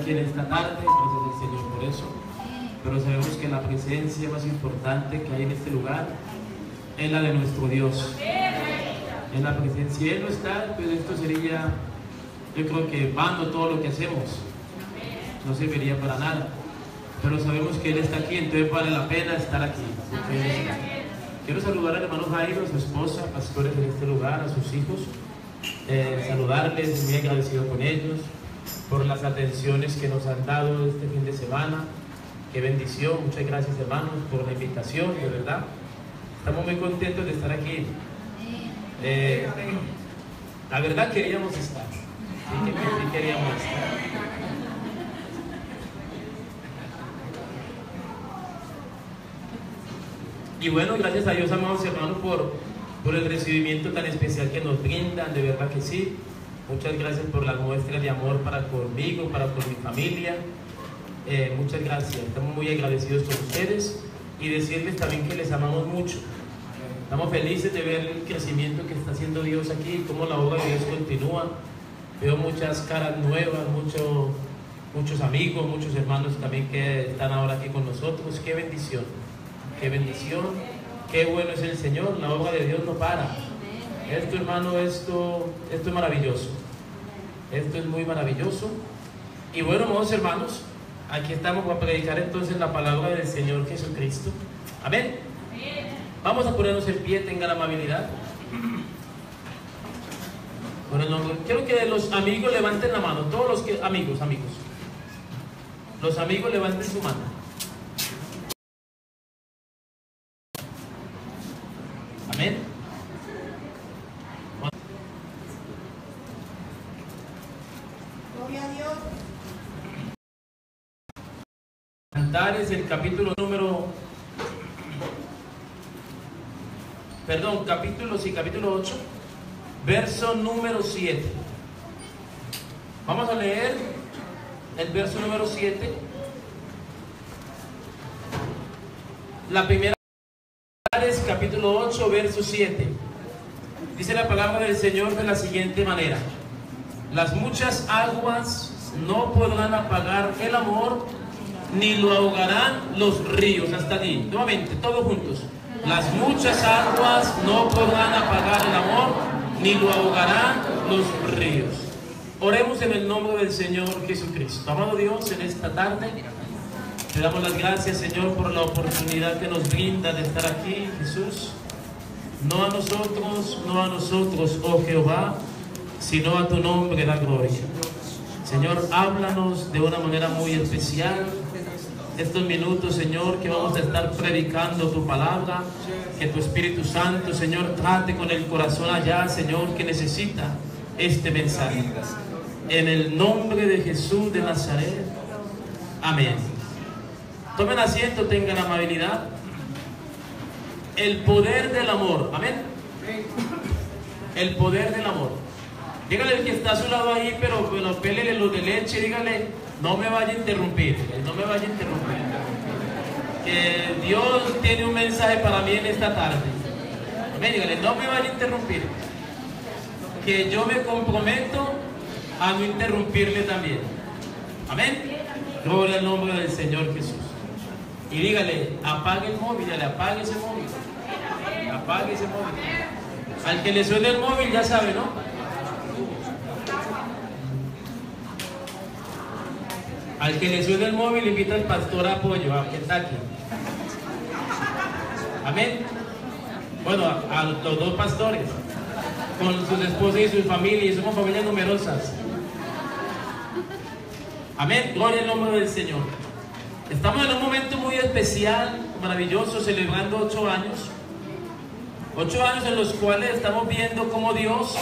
aquí en esta tarde, gracias al Señor por eso. Pero sabemos que la presencia más importante que hay en este lugar es la de nuestro Dios. Es la presencia. Si Él no está, pues esto sería, yo creo que vano todo lo que hacemos. No serviría para nada. Pero sabemos que Él está aquí, entonces vale la pena estar aquí. Quiero saludar al hermano Jairo, a su esposa, pastores de este lugar, a sus hijos. Saludarles, muy agradecido con ellos por las atenciones que nos han dado este fin de semana. Qué bendición, muchas gracias hermanos por la invitación, de verdad. Estamos muy contentos de estar aquí. La verdad queríamos estar. Sí, queríamos estar. Y bueno, gracias a Dios, amados hermanos, por el recibimiento tan especial que nos brindan, de verdad que sí. Muchas gracias por la muestra de amor para conmigo, para con mi familia. Muchas gracias, estamos muy agradecidos con ustedes y decirles también que les amamos mucho. Estamos felices de ver el crecimiento que está haciendo Dios aquí, cómo la obra de Dios continúa. Veo muchas caras nuevas, muchos amigos, muchos hermanos también que están ahora aquí con nosotros. Qué bendición, qué bueno es el Señor. La obra de Dios no para. Esto, hermano, esto es maravilloso. Esto es muy maravilloso. Y bueno, amados hermanos, aquí estamos para predicar entonces la palabra del Señor Jesucristo. Amén. Vamos a ponernos en pie, tenga la amabilidad. Por el nombre. Quiero que los amigos levanten la mano. Todos los que, amigos. Los amigos levanten su mano. Amén. Gloria a Dios. Cantares, el capítulo 8, verso número 7. Vamos a leer el verso número 7. La primera es capítulo 8, verso 7. Dice la palabra del Señor de la siguiente manera: las muchas aguas no podrán apagar el amor, ni lo ahogarán los ríos. Hasta allí, nuevamente, todos juntos. Las muchas aguas no podrán apagar el amor, ni lo ahogarán los ríos. Oremos en el nombre del Señor Jesucristo. Amado Dios, en esta tarde te damos las gracias, Señor, por la oportunidad que nos brinda de estar aquí, Jesús. No a nosotros, oh Jehová, sino a tu nombre da gloria. Señor, háblanos de una manera muy especial estos minutos, Señor, que vamos a estar predicando tu palabra. Que tu Espíritu Santo, Señor, trate con el corazón allá, Señor, que necesita este mensaje. En el nombre de Jesús de Nazaret. Amén. Tomen asiento, tengan amabilidad. El poder del amor. Amén. El poder del amor. Dígale al que está a su lado ahí, pero pélele los de leche, dígale: no me vaya a interrumpir, no me vaya a interrumpir. Que Dios tiene un mensaje para mí en esta tarde. Amén, dígale: no me vaya a interrumpir. Que yo me comprometo a no interrumpirle también. Amén. Gloria al nombre del Señor Jesús. Y dígale: apague el móvil, dígale: apague ese móvil. Apague ese móvil. Al que le suene el móvil ya sabe, ¿no? Al que le suene el móvil, invita al pastor a Apoyo, a Kentucky. Amén. Bueno, a los dos pastores, con sus esposas y sus familias, somos familias numerosas. Amén. Gloria al nombre del Señor. Estamos en un momento muy especial, maravilloso, celebrando 8 años. 8 años en los cuales estamos viendo cómo Dios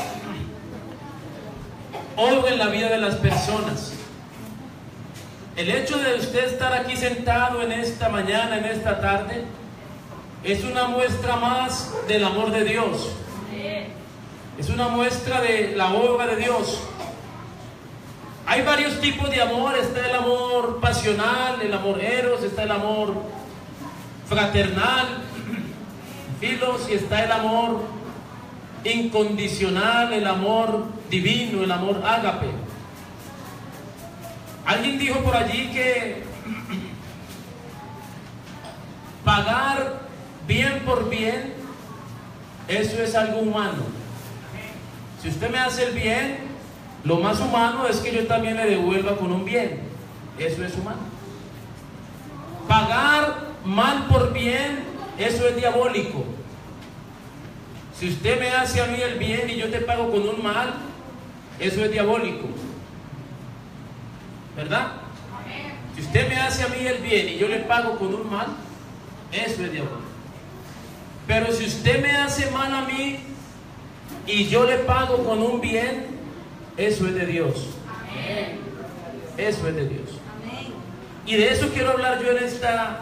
obra en la vida de las personas. El hecho de usted estar aquí sentado en esta mañana, en esta tarde, es una muestra más del amor de Dios. Es una muestra de la obra de Dios. Hay varios tipos de amor. Está el amor pasional, el amor eros, está el amor fraternal, filos, y está el amor incondicional, el amor divino, el amor ágape. Alguien dijo por allí que pagar bien por bien, eso es algo humano. Si usted me hace el bien, lo más humano es que yo también le devuelva con un bien. Eso es humano. Pagar mal por bien, eso es diabólico. Si usted me hace a mí el bien y yo te pago con un mal, eso es diabólico. ¿Verdad? Si usted me hace a mí el bien y yo le pago con un mal, eso es diabólico. Pero si usted me hace mal a mí y yo le pago con un bien, eso es de Dios. Eso es de Dios. Y de eso quiero hablar yo en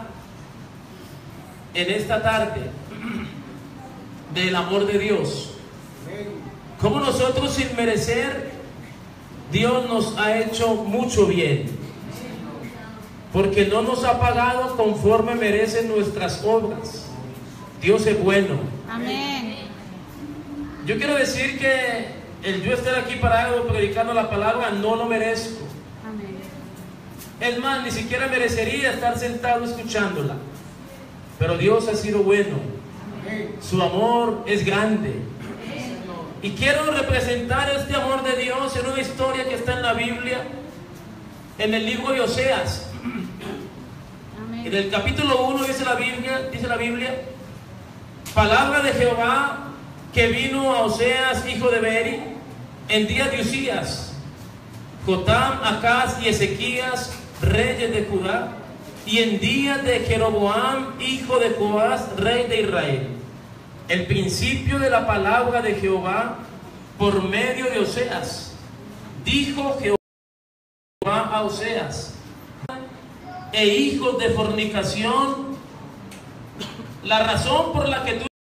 esta tarde, del amor de Dios. Como nosotros sin merecer, Dios nos ha hecho mucho bien, porque no nos ha pagado conforme merecen nuestras obras. Dios es bueno. Amén. Yo quiero decir que el yo estar aquí parado predicando la palabra no lo merezco. Amén. Es más, ni siquiera merecería estar sentado escuchándola. Pero Dios ha sido bueno. Su amor es grande. Y quiero representar este amor de Dios en una historia que está en la Biblia, en el libro de Oseas. Amén. En el capítulo 1 dice la Biblia, palabra de Jehová que vino a Oseas, hijo de Beri, en días de Usías, Jotam, Acaz y Ezequías, reyes de Judá, y en días de Jeroboam, hijo de Joás, rey de Israel. El principio de la palabra de Jehová por medio de Oseas. Dijo Jehová a Oseas: e hijos de fornicación, la razón por la que tú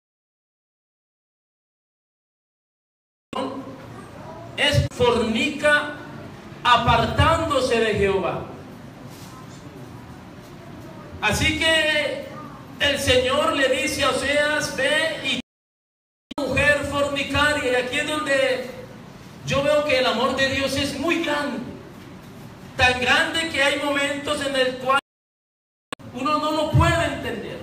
es fornica apartándose de Jehová. Así que el Señor le dice a Oseas: ve y mujer fornicaria. Y aquí es donde yo veo que el amor de Dios es muy grande, tan grande que hay momentos en el cual uno no lo puede entender.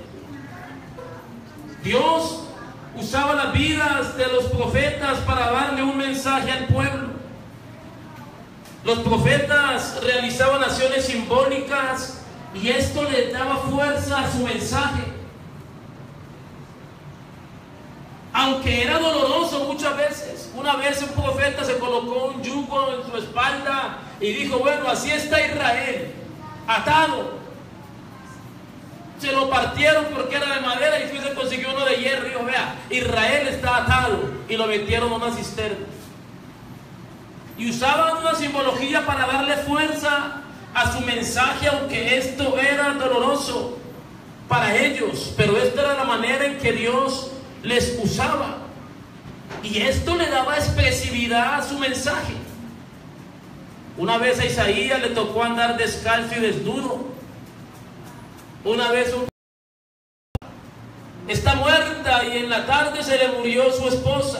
Dios usaba las vidas de los profetas para darle un mensaje al pueblo. Los profetas realizaban acciones simbólicas y esto le daba fuerza a su mensaje. Aunque era doloroso muchas veces. Una vez un profeta se colocó un yugo en su espalda y dijo: bueno, así está Israel, atado. Se lo partieron porque era de madera y se consiguió uno de hierro y dijo: vea, Israel está atado, y lo metieron en una cisterna. Y usaban una simbología para darle fuerza a su mensaje, aunque esto era doloroso para ellos, pero esta era la manera en que Dios les usaba, y esto le daba expresividad a su mensaje. Una vez a Isaías le tocó andar descalzo y desnudo. Una vez está muerta y en la tarde se le murió su esposa.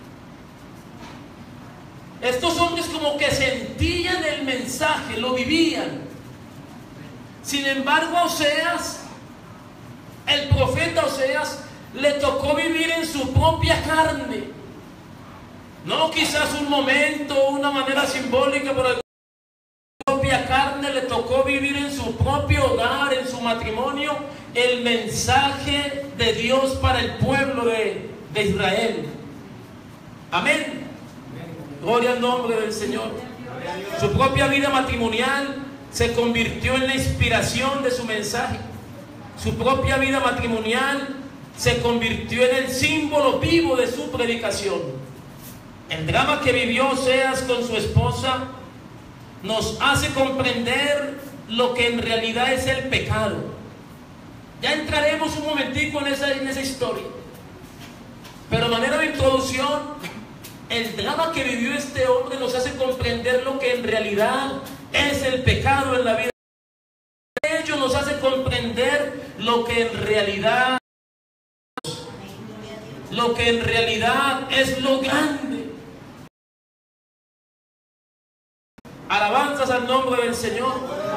Estos hombres como que sentían el mensaje, lo vivían. Sin embargo, a Oseas, el profeta Oseas, le tocó vivir en su propia carne. No quizás un momento, una manera simbólica, pero en su propia carne le tocó vivir en su propio hogar, en su matrimonio, el mensaje de Dios para el pueblo de Israel. Amén. Gloria al nombre del Señor. Su propia vida matrimonial se convirtió en la inspiración de su mensaje. Su propia vida matrimonial se convirtió en el símbolo vivo de su predicación. El drama que vivió Oseas con su esposa nos hace comprender lo que en realidad es el pecado. Ya entraremos un momentico en esa historia, pero de manera de introducción, el drama que vivió este hombre nos hace comprender lo que en realidad es el pecado en la vida. Ello nos hace comprender lo que en realidad es lo grande. Alabanzas al nombre del Señor.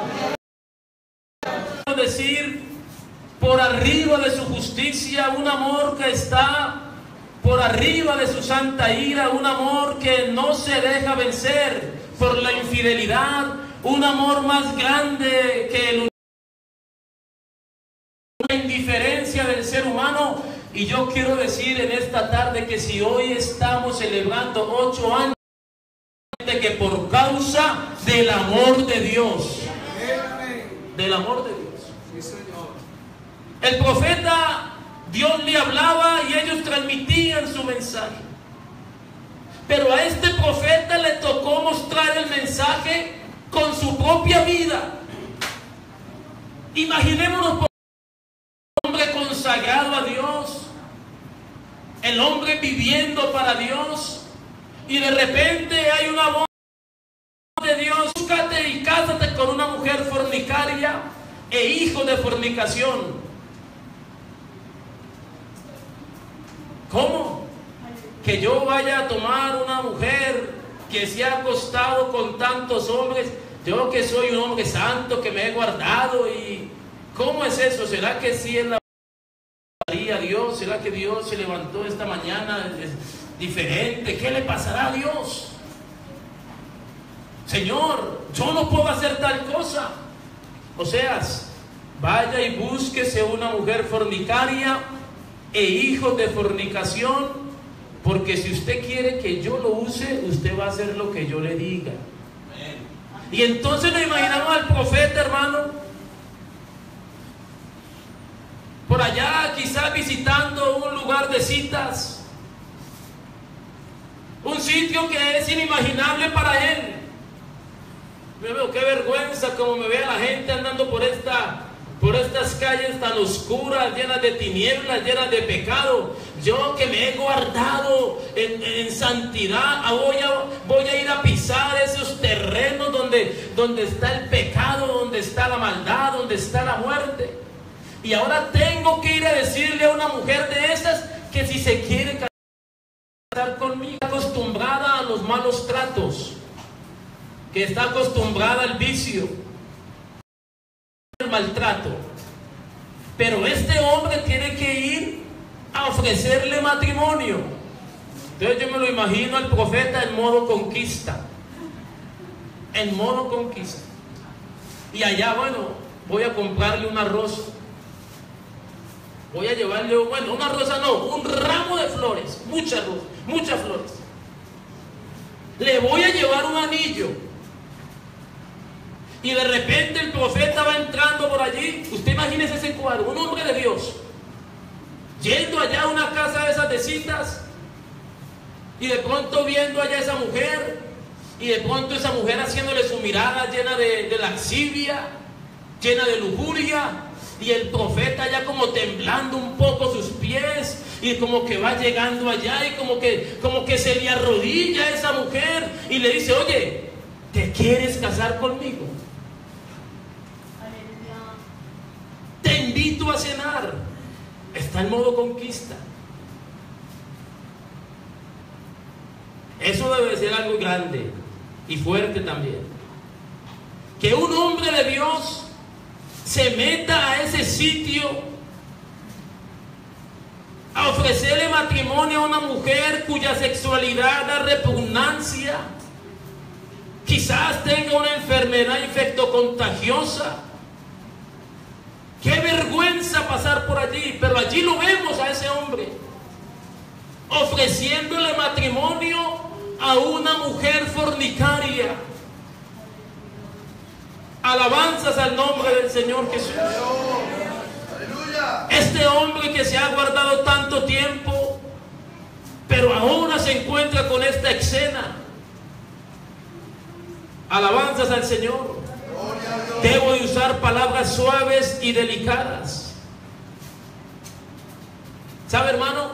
Decir, por arriba de su justicia, un amor que está por arriba de su santa ira, un amor que no se deja vencer por la infidelidad, un amor más grande que la indiferencia del ser humano. Y yo quiero decir en esta tarde que si hoy estamos celebrando 8 años, que por causa del amor de Dios, del amor de Dios. El profeta, Dios le hablaba y ellos transmitían su mensaje. Pero a este profeta le tocó mostrar el mensaje con su propia vida. Imaginémonos por el hombre consagrado a Dios, el hombre viviendo para Dios, y de repente hay una voz de Dios: búscate y cásate con una mujer fornicaria e hijo de fornicación. ¿Cómo? Que yo vaya a tomar una mujer que se ha acostado con tantos hombres, yo que soy un hombre santo, que me he guardado. ¿Y cómo es eso? ¿Será que sí es la a Dios? ¿Será que Dios se levantó esta mañana diferente? ¿Qué le pasará a Dios? Señor, yo no puedo hacer tal cosa. O sea, vaya y búsquese una mujer fornicaria e hijos de fornicación, porque si usted quiere que yo lo use, usted va a hacer lo que yo le diga. Y entonces nos imaginamos al profeta, hermano, por allá quizás visitando un lugar de citas, un sitio que es inimaginable para él. Yo veo qué vergüenza como me ve a la gente andando por estas calles tan oscuras, llenas de tinieblas, llenas de pecado. Yo que me he guardado en santidad, voy a ir a pisar esos terrenos donde está el pecado, donde está la maldad, donde está la muerte. Y ahora tengo que ir a decirle a una mujer de esas que si se quiere casar conmigo, acostumbrada a los malos tratos, que está acostumbrada al vicio, al maltrato. Pero este hombre tiene que ir a ofrecerle matrimonio. Entonces yo me lo imagino al profeta en modo conquista. En modo conquista. Y allá, bueno, voy a comprarle una rosa. Voy a llevarle, bueno, una rosa no, un ramo de flores, muchas flores. Le voy a llevar un anillo. Y de repente el profeta va entrando por allí. Usted imagínese ese cuadro, un hombre de Dios, yendo allá a una casa de esas de citas, y de pronto viendo allá a esa mujer, y de pronto esa mujer haciéndole su mirada llena de lascivia, llena de lujuria. Y el profeta ya como temblando un poco sus pies, y como que va llegando allá, y como que se le arrodilla a esa mujer y le dice: oye, ¿te quieres casar conmigo? Te invito a cenar. Está en modo conquista. Eso debe ser algo grande y fuerte también. Que un hombre de Dios se meta a ese sitio a ofrecerle matrimonio a una mujer cuya sexualidad da repugnancia, quizás tenga una enfermedad infectocontagiosa. Qué vergüenza pasar por allí, pero allí lo vemos a ese hombre ofreciéndole matrimonio a una mujer fornicaria. Alabanzas al nombre del Señor Jesús. Este hombre que se ha guardado tanto tiempo, pero ahora se encuentra con esta escena. Alabanzas al Señor. Debo de usar palabras suaves y delicadas. ¿Sabe, hermano?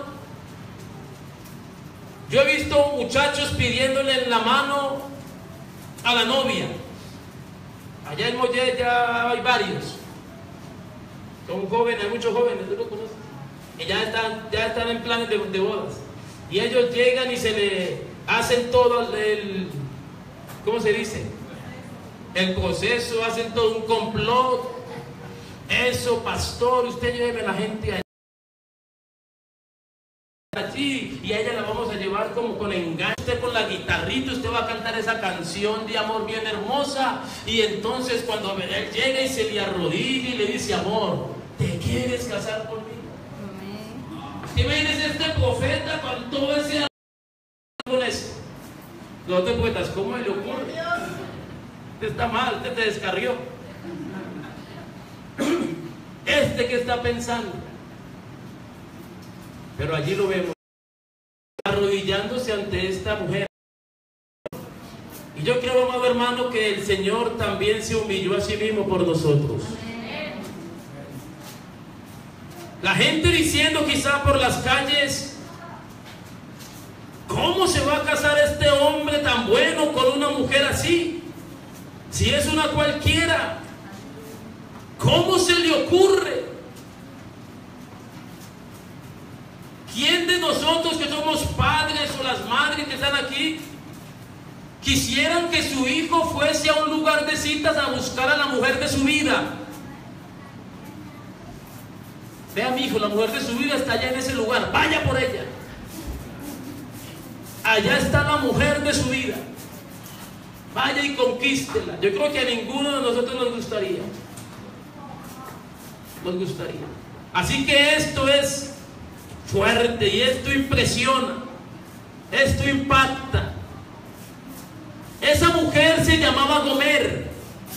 Yo he visto muchachos pidiéndole en la mano a la novia. Allá en Mollet ya hay varios. Son jóvenes, hay muchos jóvenes, ¿tú lo conoces? Y ya están en planes de bodas. Y ellos llegan y se le hacen todo el, ¿cómo se dice? el proceso, hacen todo un complot. Eso, pastor, usted lleve a la gente allí y a ella la vamos a llevar como con engaño. Usted con la guitarrita, usted va a cantar esa canción de amor bien hermosa, y entonces cuando él llega y se le arrodilla y le dice: amor, ¿te quieres casar conmigo? Imagínese este profeta con todo ese con eso. Los otros poetas, ¿cómo le ocurre? Usted está mal, usted te descarrió. ¿Qué está pensando? Pero allí lo vemos arrodillándose ante esta mujer. Y yo creo, amado hermano, que el Señor también se humilló a sí mismo por nosotros. La gente diciendo quizá por las calles: ¿cómo se va a casar este hombre tan bueno con una mujer así? Si es una cualquiera. ¿Cómo se le ocurre? ¿Quién de nosotros que somos padres o las madres que están aquí quisieran que su hijo fuese a un lugar de citas a buscar a la mujer de su vida? Vea, mi hijo, la mujer de su vida está allá en ese lugar, vaya por ella. Allá está la mujer de su vida, vaya y conquístela. Yo creo que a ninguno de nosotros nos gustaría. Así que esto es fuerte y esto impresiona, esto impacta. Esa mujer se llamaba Gomer.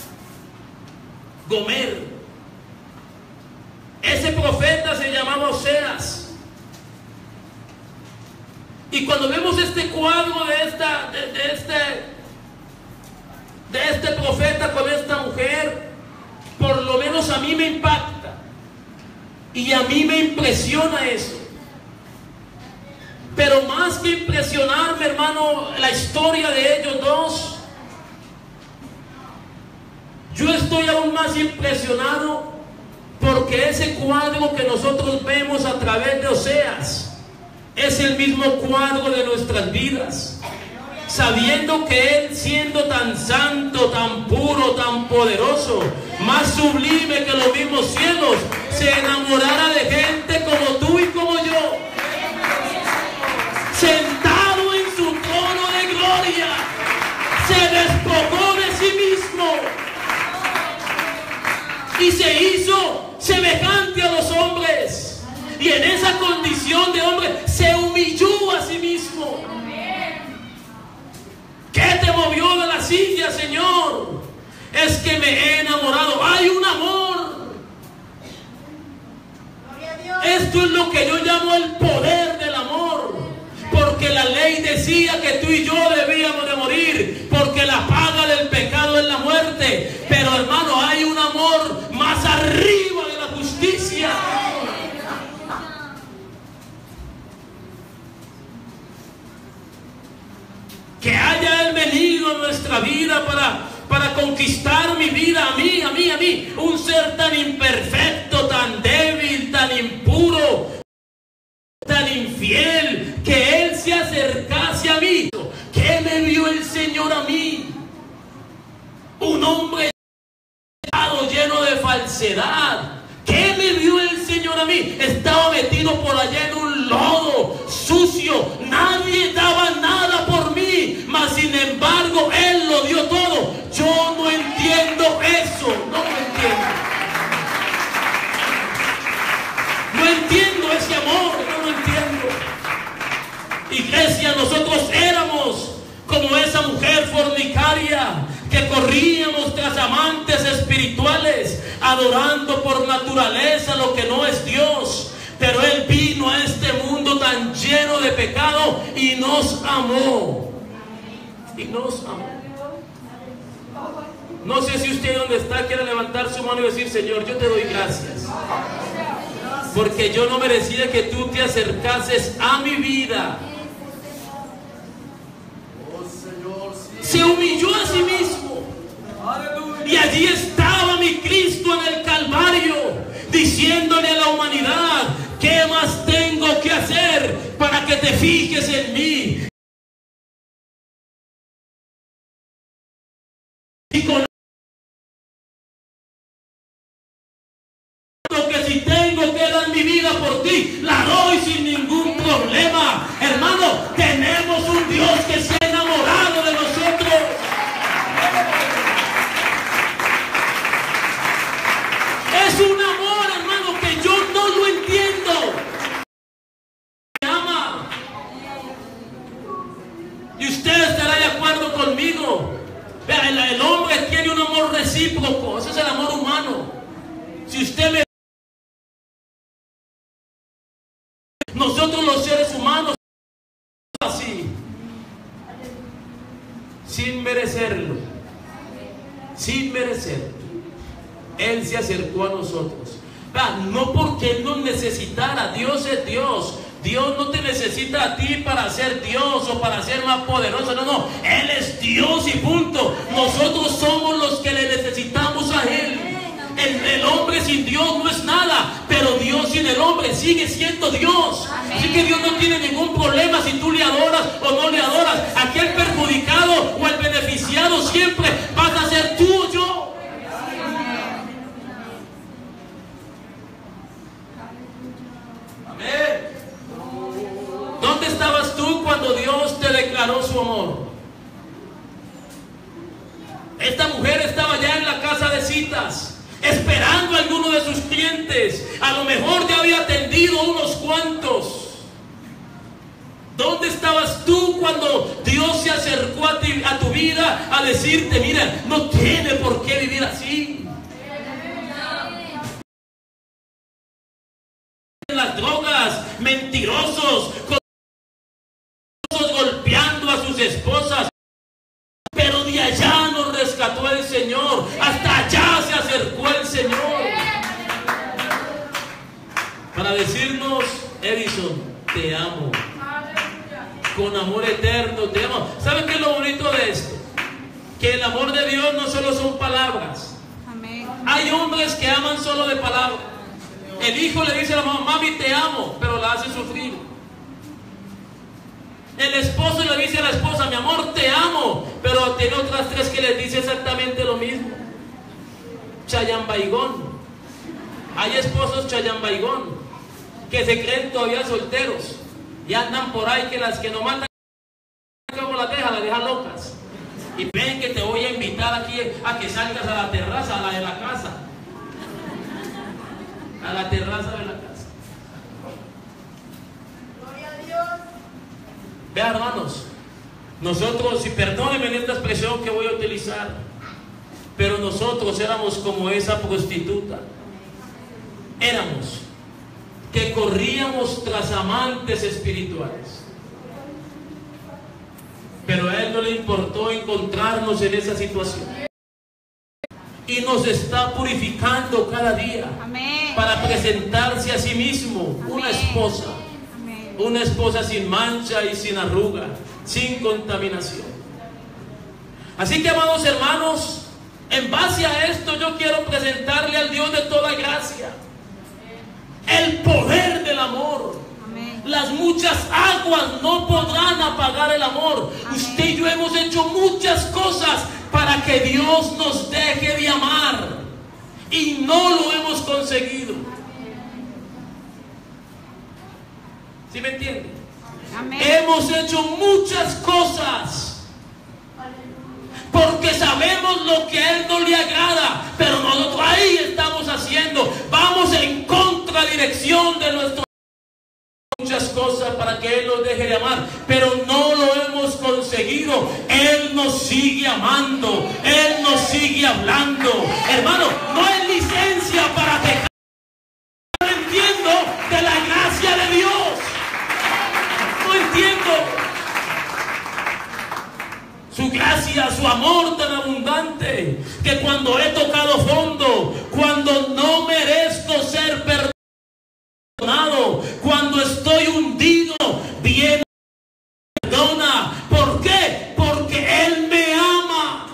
Ese profeta se llamaba Oseas. Y cuando vemos este cuadro de este profeta con esta mujer, por lo menos a mí me impacta. Y a mí me impresiona eso. Pero más que impresionarme, hermano, la historia de ellos dos, yo estoy aún más impresionado porque ese cuadro que nosotros vemos a través de Oseas es el mismo cuadro de nuestras vidas. Sabiendo que Él, siendo tan santo, tan puro, tan poderoso, más sublime que los mismos cielos, se enamorara de gente como tú y como yo, sentado en su trono de gloria, se despojó de sí mismo y se hizo semejante a los hombres, y en esa condición de hombre se humilló a sí mismo. ¿Qué te movió de la silla, Señor? Es que me he enamorado. Hay un amor. Esto es lo que yo llamo el poder del amor. Porque la ley decía que tú y yo debíamos de morir, porque la paga del pecado es la muerte. Pero, hermano, hay un amor más arriba de la justicia. Que haya Él venido a nuestra vida para conquistar mi vida, a mí, un ser tan imperfecto, tan débil, tan impuro, tan infiel, que Él se acercase a mí. ¿Qué me vio el Señor a mí? Un hombre lleno de falsedad. ¿Qué me vio el Señor a mí? Estaba metido por allá en un lodo sucio, nadie daba nada por mí, mas sin embargo Él lo dio todo. Yo no entiendo eso, no lo entiendo. No entiendo ese amor, no lo entiendo. Iglesia, nosotros éramos como esa mujer fornicaria, que corríamos tras amantes espirituales, adorando por naturaleza lo que no es Dios. Pero Él vino a este mundo tan lleno de pecado y nos amó. No sé si usted donde está quiere levantar su mano y decir: Señor, yo te doy gracias, porque yo no merecía que tú te acercases a mi vida. Se humilló a sí mismo. Y allí estaba mi Cristo en el Calvario, diciéndole a la humanidad: ¿qué más tengo que hacer para que te fijes en mí? Y con mi vida por ti, la doy sin ningún problema. Hermano, tenemos un Dios que se ha enamorado de nosotros. Es un amor, hermano, que yo no lo entiendo. Me ama. Y usted estará de acuerdo conmigo. Vea, el hombre tiene un amor recíproco. Ese es el amor humano. Si usted me... Nosotros los seres humanos así, sin merecerlo, sin merecerlo, Él se acercó a nosotros. No porque Él nos necesitara. Dios es Dios. Dios no te necesita a ti para ser Dios o para ser más poderoso. No. Él es Dios y punto. Nosotros somos los que le necesitamos a Él. El hombre sin Dios no es nada, pero Dios sin el hombre sigue siendo Dios. Amén. Así que Dios no tiene ningún problema si tú le adoras o no le adoras. Aquel perjudicado o el beneficiado siempre vas a ser tú o yo. Amén. ¿Dónde estabas tú cuando Dios te declaró su amor? Esta mujer estaba ya en la casa de citas, esperando a alguno de sus clientes. A lo mejor ya había atendido unos cuantos. ¿Dónde estabas tú cuando Dios se acercó a ti, a tu vida, a decirte, mira, no tiene por qué vivir así? Las drogas, mentirosos, golpeando a sus esposas. Pero de allá nos rescató el Señor. Hasta allá se acercó el Señor para decirnos, Edison, te amo. Con amor eterno te amo. ¿Saben qué es lo bonito de esto? Que el amor de Dios no solo son palabras. Amén. Hay hombres que aman solo de palabras. El hijo le dice a la mamá, mami te amo, pero la hace sufrir. El esposo le dice a la esposa, mi amor te amo, pero tiene otras tres que les dice exactamente lo mismo. Chayambaigón. Hay esposos chayambaigón que se creen todavía solteros y andan por ahí que las que no matan como las dejan locas. Y ven que te voy a invitar aquí a que salgas a la terraza, a la de la casa. A la terraza de la casa. Gloria a Dios. Vean, hermanos, nosotros, y perdónenme en esta expresión que voy a utilizar, pero nosotros éramos como esa prostituta. Éramos que corríamos tras amantes espirituales. Pero a Él no le importó encontrarnos en esa situación. Y nos está purificando cada día. Amén. Para presentarse a sí mismo. Amén. Una esposa. Amén. Una esposa sin mancha y sin arruga, sin contaminación. Así que, amados hermanos, en base a esto yo quiero presentarle al Dios de toda gracia el poder del amor. Amén. Las muchas aguas no podrán apagar el amor. Amén. Usted y yo hemos hecho muchas cosas para que Dios nos deje de amar y no lo hemos conseguido. ¿Sí me entiende? Amén. Hemos hecho muchas cosas porque sabemos lo que a Él no le agrada, pero nosotros ahí estamos haciendo, vamos en contradirección de nuestro muchas cosas para que Él nos deje de amar, pero no lo hemos conseguido. Él nos sigue amando, Él nos sigue hablando. Hermano, no es licencia para dejar. No entiendo de la gracia de Dios. No entiendo su gracia, su amor tan abundante, que cuando he tocado fondo, cuando no merezco ser perdonado, cuando estoy hundido, viene y perdona. ¿Por qué? Porque Él me ama.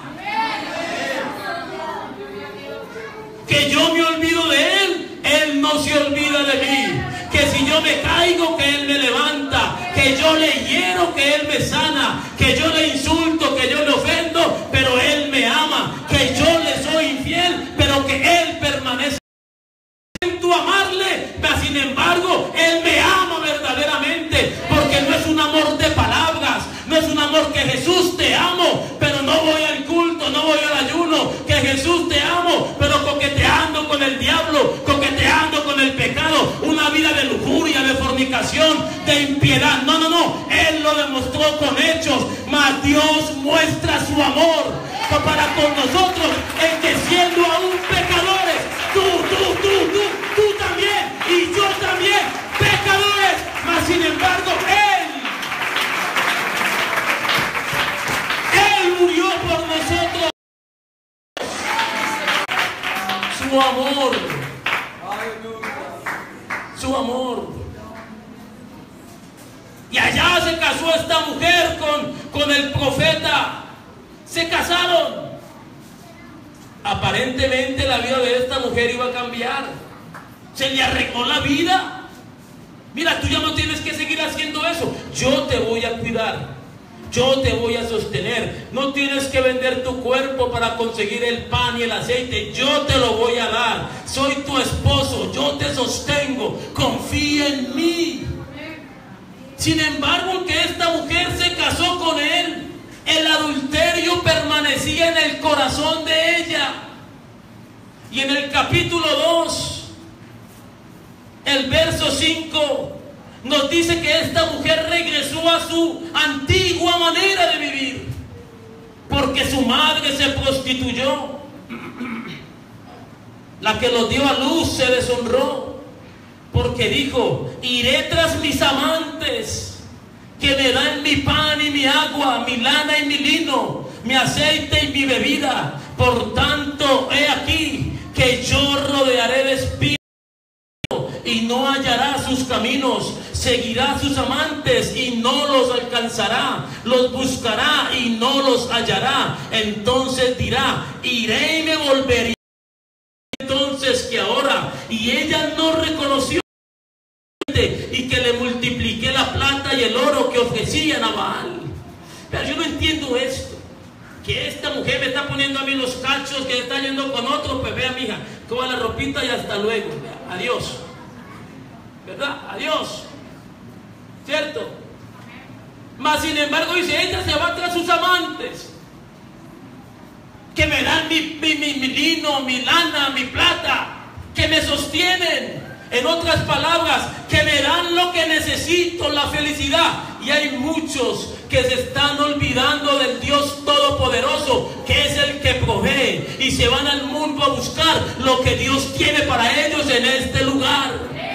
Que yo me olvido de Él, Él no se olvida de mí. Que si yo me caigo, que Él me levanta. Que yo le hiero, que Él me sana. Que yo le insulto, que yo le ofendo, pero Él me ama. Que yo le soy infiel, pero que Él permanece. lo demostró con hechos, mas Dios muestra su amor para con nosotros en que siendo aún pecadores, tú también y yo también, pecadores, mas sin embargo Él murió por nosotros. Su amor. Y allá se casó esta mujer con el profeta. Se casaron. Aparentemente la vida de esta mujer iba a cambiar. Se le arregló la vida. Mira, tú ya no tienes que seguir haciendo eso. Yo te voy a cuidar. Yo te voy a sostener. No tienes que vender tu cuerpo para conseguir el pan y el aceite. Yo te lo voy a dar. Soy tu esposo. Yo te sostengo. Confía en mí. Sin embargo, que esta mujer se casó con él, el adulterio permanecía en el corazón de ella. Y en el capítulo 2, el verso 5, nos dice que esta mujer regresó a su antigua manera de vivir, porque su madre se prostituyó. La que los dio a luz se deshonró, porque dijo: iré tras mis amantes, que me dan mi pan y mi agua, mi lana y mi lino, mi aceite y mi bebida. Por tanto, he aquí que yo rodearé de espíritu y no hallará sus caminos, seguirá sus amantes y no los alcanzará, los buscará y no los hallará. Entonces dirá: iré y me volveré. Entonces que ahora, y ella no reconoció y que le multipliqué la plata y el oro que ofrecían a Baal. Pero yo no entiendo esto, que esta mujer me está poniendo a mí los cachos, que está yendo con otro. Pues vea, mija, toma la ropita y hasta luego, adiós, ¿verdad? Adiós, ¿cierto? Mas sin embargo dice, ella se va tras sus amantes, que me dan mi lino, mi lana, mi plata, que me sostienen. En otras palabras, que me dan lo que necesito, la felicidad. Y hay muchos que se están olvidando del Dios Todopoderoso, que es el que provee, y se van al mundo a buscar lo que Dios tiene para ellos en este lugar.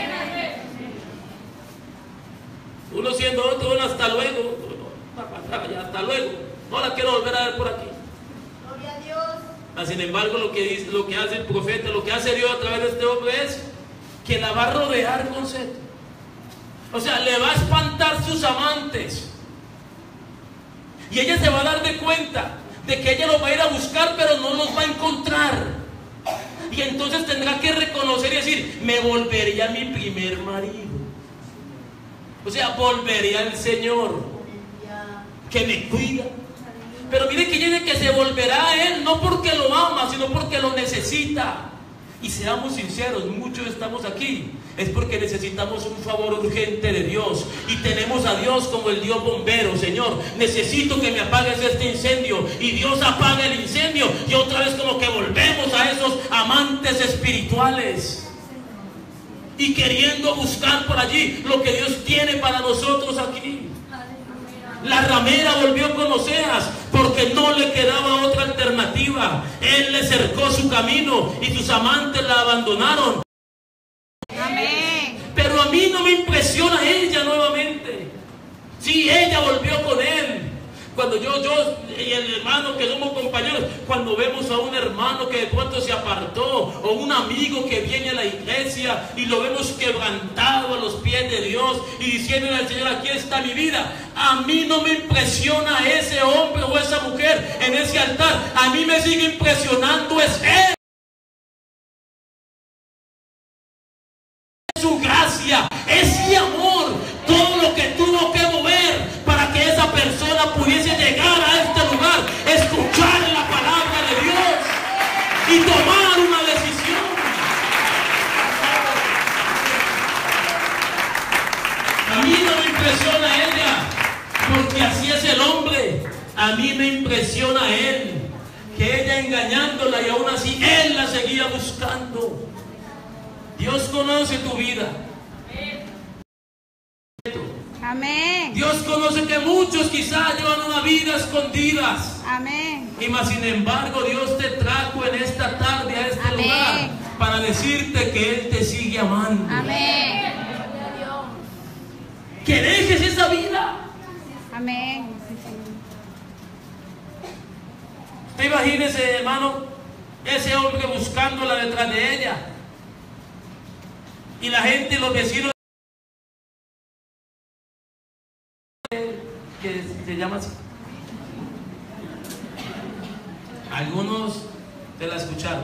Uno siendo otro, uno hasta luego, hasta luego, no la quiero volver a ver por aquí. Gloria a Dios. Sin embargo, lo que hace el profeta, lo que hace Dios a través de este hombre es que la va a rodear con sed. O sea, le va a espantar sus amantes. Y ella se va a dar de cuenta de que ella los va a ir a buscar, pero no los va a encontrar. Y entonces tendrá que reconocer y decir: me volvería a mi primer marido. O sea, volvería al Señor, que me cuida. Pero mire que ella dice que se volverá a Él, no porque lo ama, sino porque lo necesita. Y seamos sinceros, muchos estamos aquí es porque necesitamos un favor urgente de Dios, y tenemos a Dios como el Dios bombero. Señor, necesito que me apagues este incendio, y Dios apaga el incendio, y otra vez como que volvemos a esos amantes espirituales y queriendo buscar por allí lo que Dios tiene para nosotros aquí. La ramera volvió con Oseas porque no le quedaba otra alternativa. Él le cercó su camino y sus amantes la abandonaron. Amén. Pero a mí no me impresiona ella nuevamente. Sí, ella volvió con él. Cuando yo y el hermano que somos compañeros, cuando vemos a un hermano que de pronto se apartó, o un amigo que viene a la iglesia y lo vemos quebrantado a los pies de Dios y diciéndole al Señor: aquí está mi vida. A mí no me impresiona ese hombre o esa mujer en ese altar. A mí me sigue impresionando es Él. Su gracia, ese amor, todo lo que tuvo que mover para que esa persona pudiese llegar a este lugar, escuchar la palabra de Dios y tomar una decisión. A mí no me impresiona ella, porque así es el hombre. A mí me impresiona él, que ella engañándola y aún así él la seguía buscando. Dios conoce tu vida. Amén. Dios conoce que muchos quizás llevan una vida escondidas. Amén. Y más sin embargo, Dios te trajo en esta tarde a este Amén. lugar para decirte que Él te sigue amando. Amén. Que dejes esa vida. Amén. Usted imagínese, hermano, ese hombre buscándola detrás de ella. Y la gente, los vecinos, que se llama así. Algunos te la escucharon.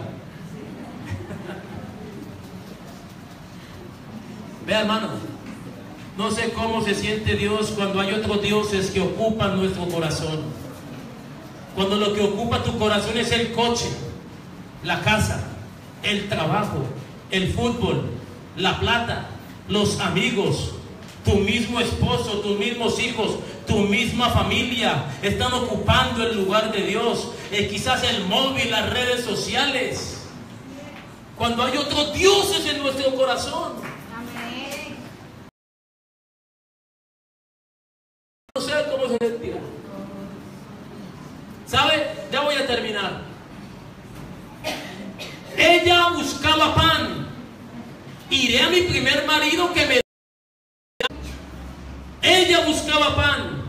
Vea, hermano, no sé cómo se siente Dios cuando hay otros dioses que ocupan nuestro corazón. Cuando lo que ocupa tu corazón es el coche, la casa, el trabajo, el fútbol, la plata, los amigos, tu mismo esposo, tus mismos hijos, tu misma familia están ocupando el lugar de Dios. Quizás el móvil, las redes sociales. Cuando hay otros dioses en nuestro corazón. Amén. No sé cómo se sentirá. ¿Sabe? Ya voy a terminar. Ella buscaba pan. Iré a mi primer marido que me... Ella buscaba pan.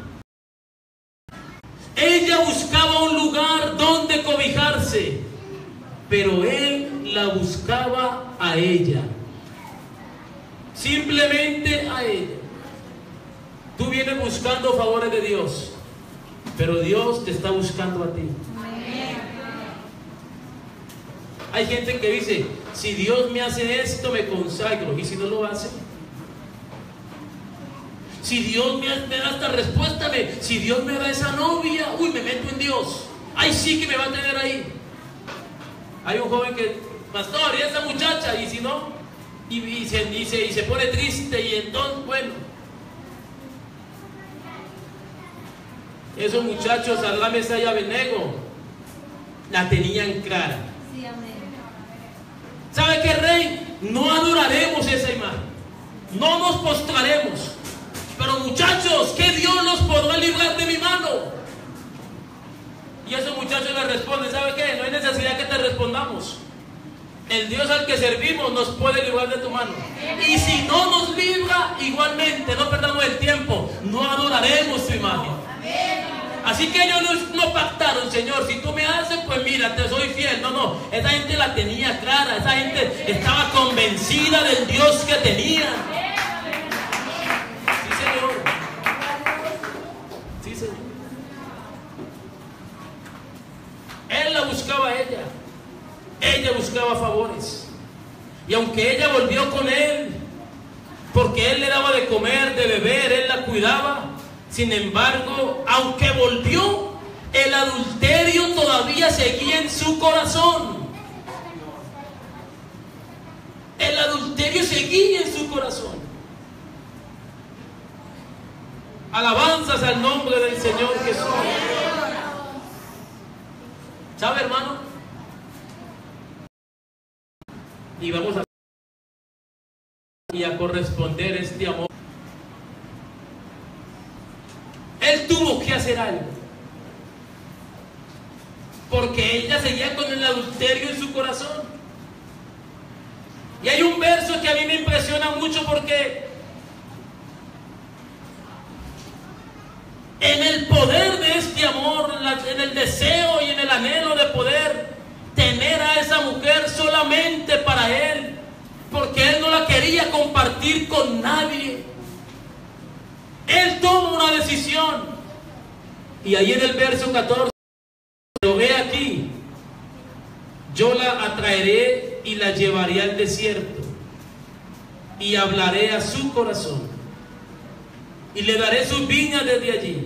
Ella buscaba un lugar donde cobijarse. Pero él la buscaba a ella. Simplemente a ella. Tú vienes buscando favores de Dios, pero Dios te está buscando a ti. Hay gente que dice, si Dios me hace esto, me consagro. ¿Y si no lo hace? Si Dios me da esta respuesta, si Dios me da esa novia, uy, me meto en Dios. Ay, sí que me va a tener ahí. Hay un joven que, pastor, y esa muchacha, y si no, y se pone triste, y entonces, bueno. Esos muchachos, Alá Mesaya Benego, la tenían clara. Sí, amén. ¿Sabe qué, rey? No adoraremos esa imagen. No nos postraremos. Pero muchachos, que Dios nos podrá librar de mi mano. Y esos muchachos le responden, ¿sabe qué? No hay necesidad que te respondamos. El Dios al que servimos nos puede librar de tu mano. Y si no nos libra, igualmente, no perdamos el tiempo. No adoraremos tu imagen. Así que ellos no pactaron, Señor, si tú me haces, pues mira, te soy fiel. No, esa gente la tenía clara. Esa gente estaba convencida del Dios que tenía. Sí, Señor. Sí, Señor. Él la buscaba a ella. Ella buscaba favores. Y aunque ella volvió con él, porque él le daba de comer, de beber, él la cuidaba, sin embargo, aunque volvió, el adulterio todavía seguía en su corazón. El adulterio seguía en su corazón. Alabanzas al nombre del Señor Jesús. ¿Sabe, hermano? Y vamos a corresponder este amor. Él tuvo que hacer algo, porque ella seguía con el adulterio en su corazón. Y hay un verso que a mí me impresiona mucho, porque en el poder de este amor, en el deseo y en el anhelo de poder tener a esa mujer solamente para él, porque él no la quería compartir con nadie, él toma una decisión. Y ahí en el verso 14, lo ve aquí: yo la atraeré y la llevaré al desierto, y hablaré a su corazón, y le daré sus viñas desde allí,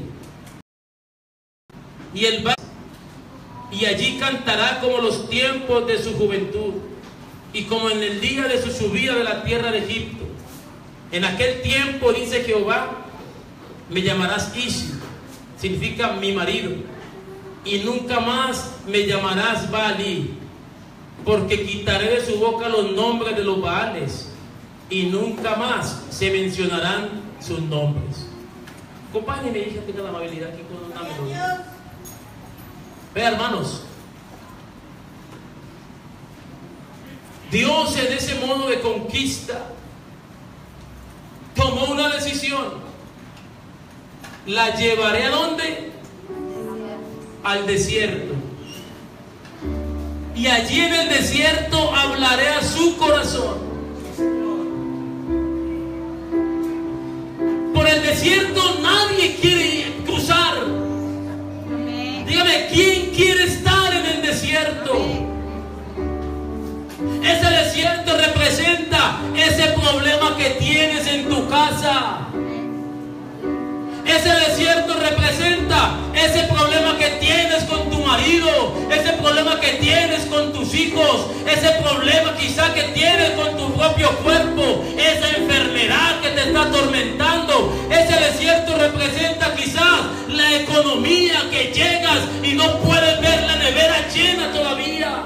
y él va, y allí cantará como los tiempos de su juventud, y como en el día de su subida de la tierra de Egipto. En aquel tiempo, dice Jehová, me llamarás Ishi, significa mi marido, y nunca más me llamarás Baalí, porque quitaré de su boca los nombres de los Baales, y nunca más se mencionarán sus nombres. Acompáñenme, hija, tenga la amabilidad aquí con una melodía. Vea, hermanos, Dios en ese modo de conquista tomó una decisión. La llevaré ¿a dónde? Al desierto. Y allí en el desierto hablaré a su corazón. Por el desierto nadie quiere cruzar. Dígame, ¿quién quiere estar en el desierto? Ese desierto representa ese problema que tienes en tu casa. Ese desierto representa ese problema que tienes con tu marido, ese problema que tienes con tus hijos, ese problema quizá que tienes con tu propio cuerpo, esa enfermedad que te está atormentando. Ese desierto representa quizás la economía que llegas y no puedes ver la nevera llena todavía.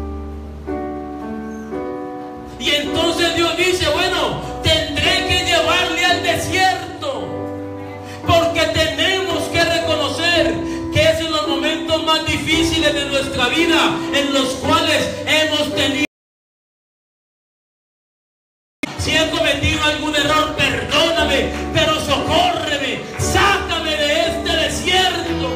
Y entonces Dios dice, bueno, tendré que llevarle al desierto. Porque tenemos que reconocer que es en los momentos más difíciles de nuestra vida en los cuales hemos tenido. Si he cometido algún error, perdóname, pero socórreme, sácame de este desierto.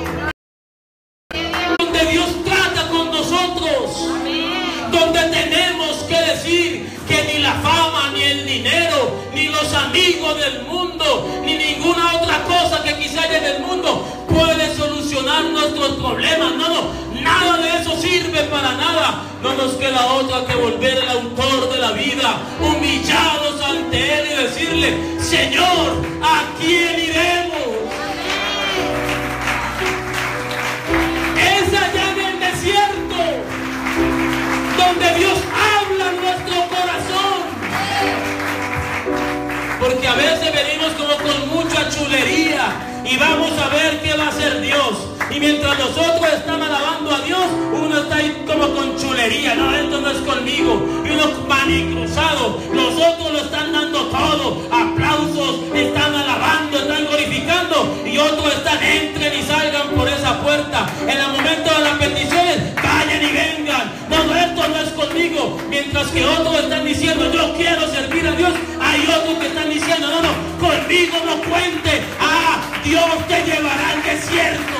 Donde Dios trata con nosotros. Donde tenemos que decir que ni la fama, ni el dinero, ni los amigos del mundo, ni ninguna otra cosa que quizá haya en el mundo puede solucionar nuestros problemas. No, nada de eso sirve para nada. No nos queda otra que volver al autor de la vida, humillados ante Él y decirle, Señor, ¿a quién iremos? Es allá en el desierto donde Dios habla en nuestro corazón. Porque a veces venimos como con mucha chulería y vamos a ver qué va a hacer Dios. Y mientras nosotros estamos alabando a Dios, uno está ahí como con chulería. No, esto no es conmigo. Y uno manicruzado. Los otros lo están dando todo. Aplausos, están alabando, están glorificando. Y otros están, entren y salgan por esa puerta. En el momento de las peticiones, vayan y vengan. No, esto no es conmigo. Mientras que otros están diciendo, yo quiero servir a Dios. Hay otros que están diciendo, no, conmigo no cuente. Ah, Dios te llevará al desierto.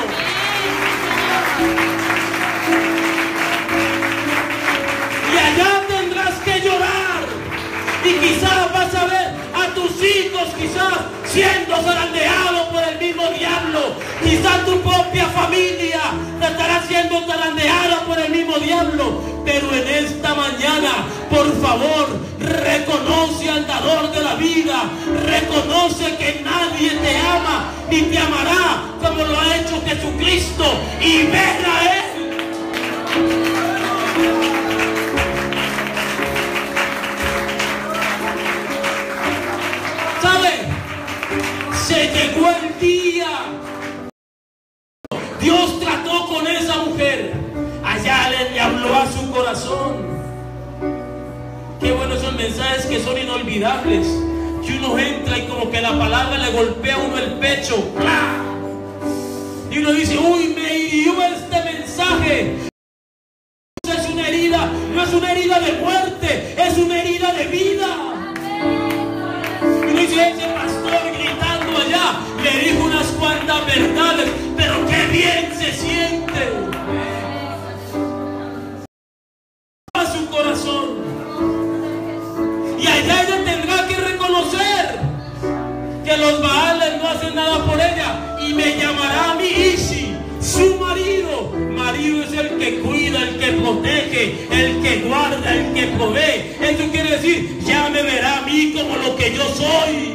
Y allá tendrás que llorar. Y quizás vas a ver a tus hijos quizás siendo zarandeados por el mismo diablo. Quizás tu propia familia te estará siendo zarandeada por el mismo diablo. Pero en esta mañana, por favor, reconoce al dador de la vida. Reconoce que nadie te ama ni te amará como lo ha hecho Jesucristo. Y ven a Él. ¿Sabe? Se llegó el día. Dios trató con esa mujer. Allá le habló a su corazón. Qué buenos son mensajes que son inolvidables. Que uno entra y como que la palabra le golpea a uno el pecho. ¡Plah! Y uno dice, uy, me hirió este mensaje. Es una herida, no es una herida de muerte, es una herida de vida. Y uno dice, ese pastor gritando allá le dijo unas cuantas verdades, pero qué bien se siente. A su corazón. Y allá ella tendrá que reconocer que los Baales no hacen nada por ella. Y me llamará a mí Isi, su marido. Marido es el que cuida, el que protege, el que guarda, el que provee. Eso quiere decir, ya me verá a mí como lo que yo soy.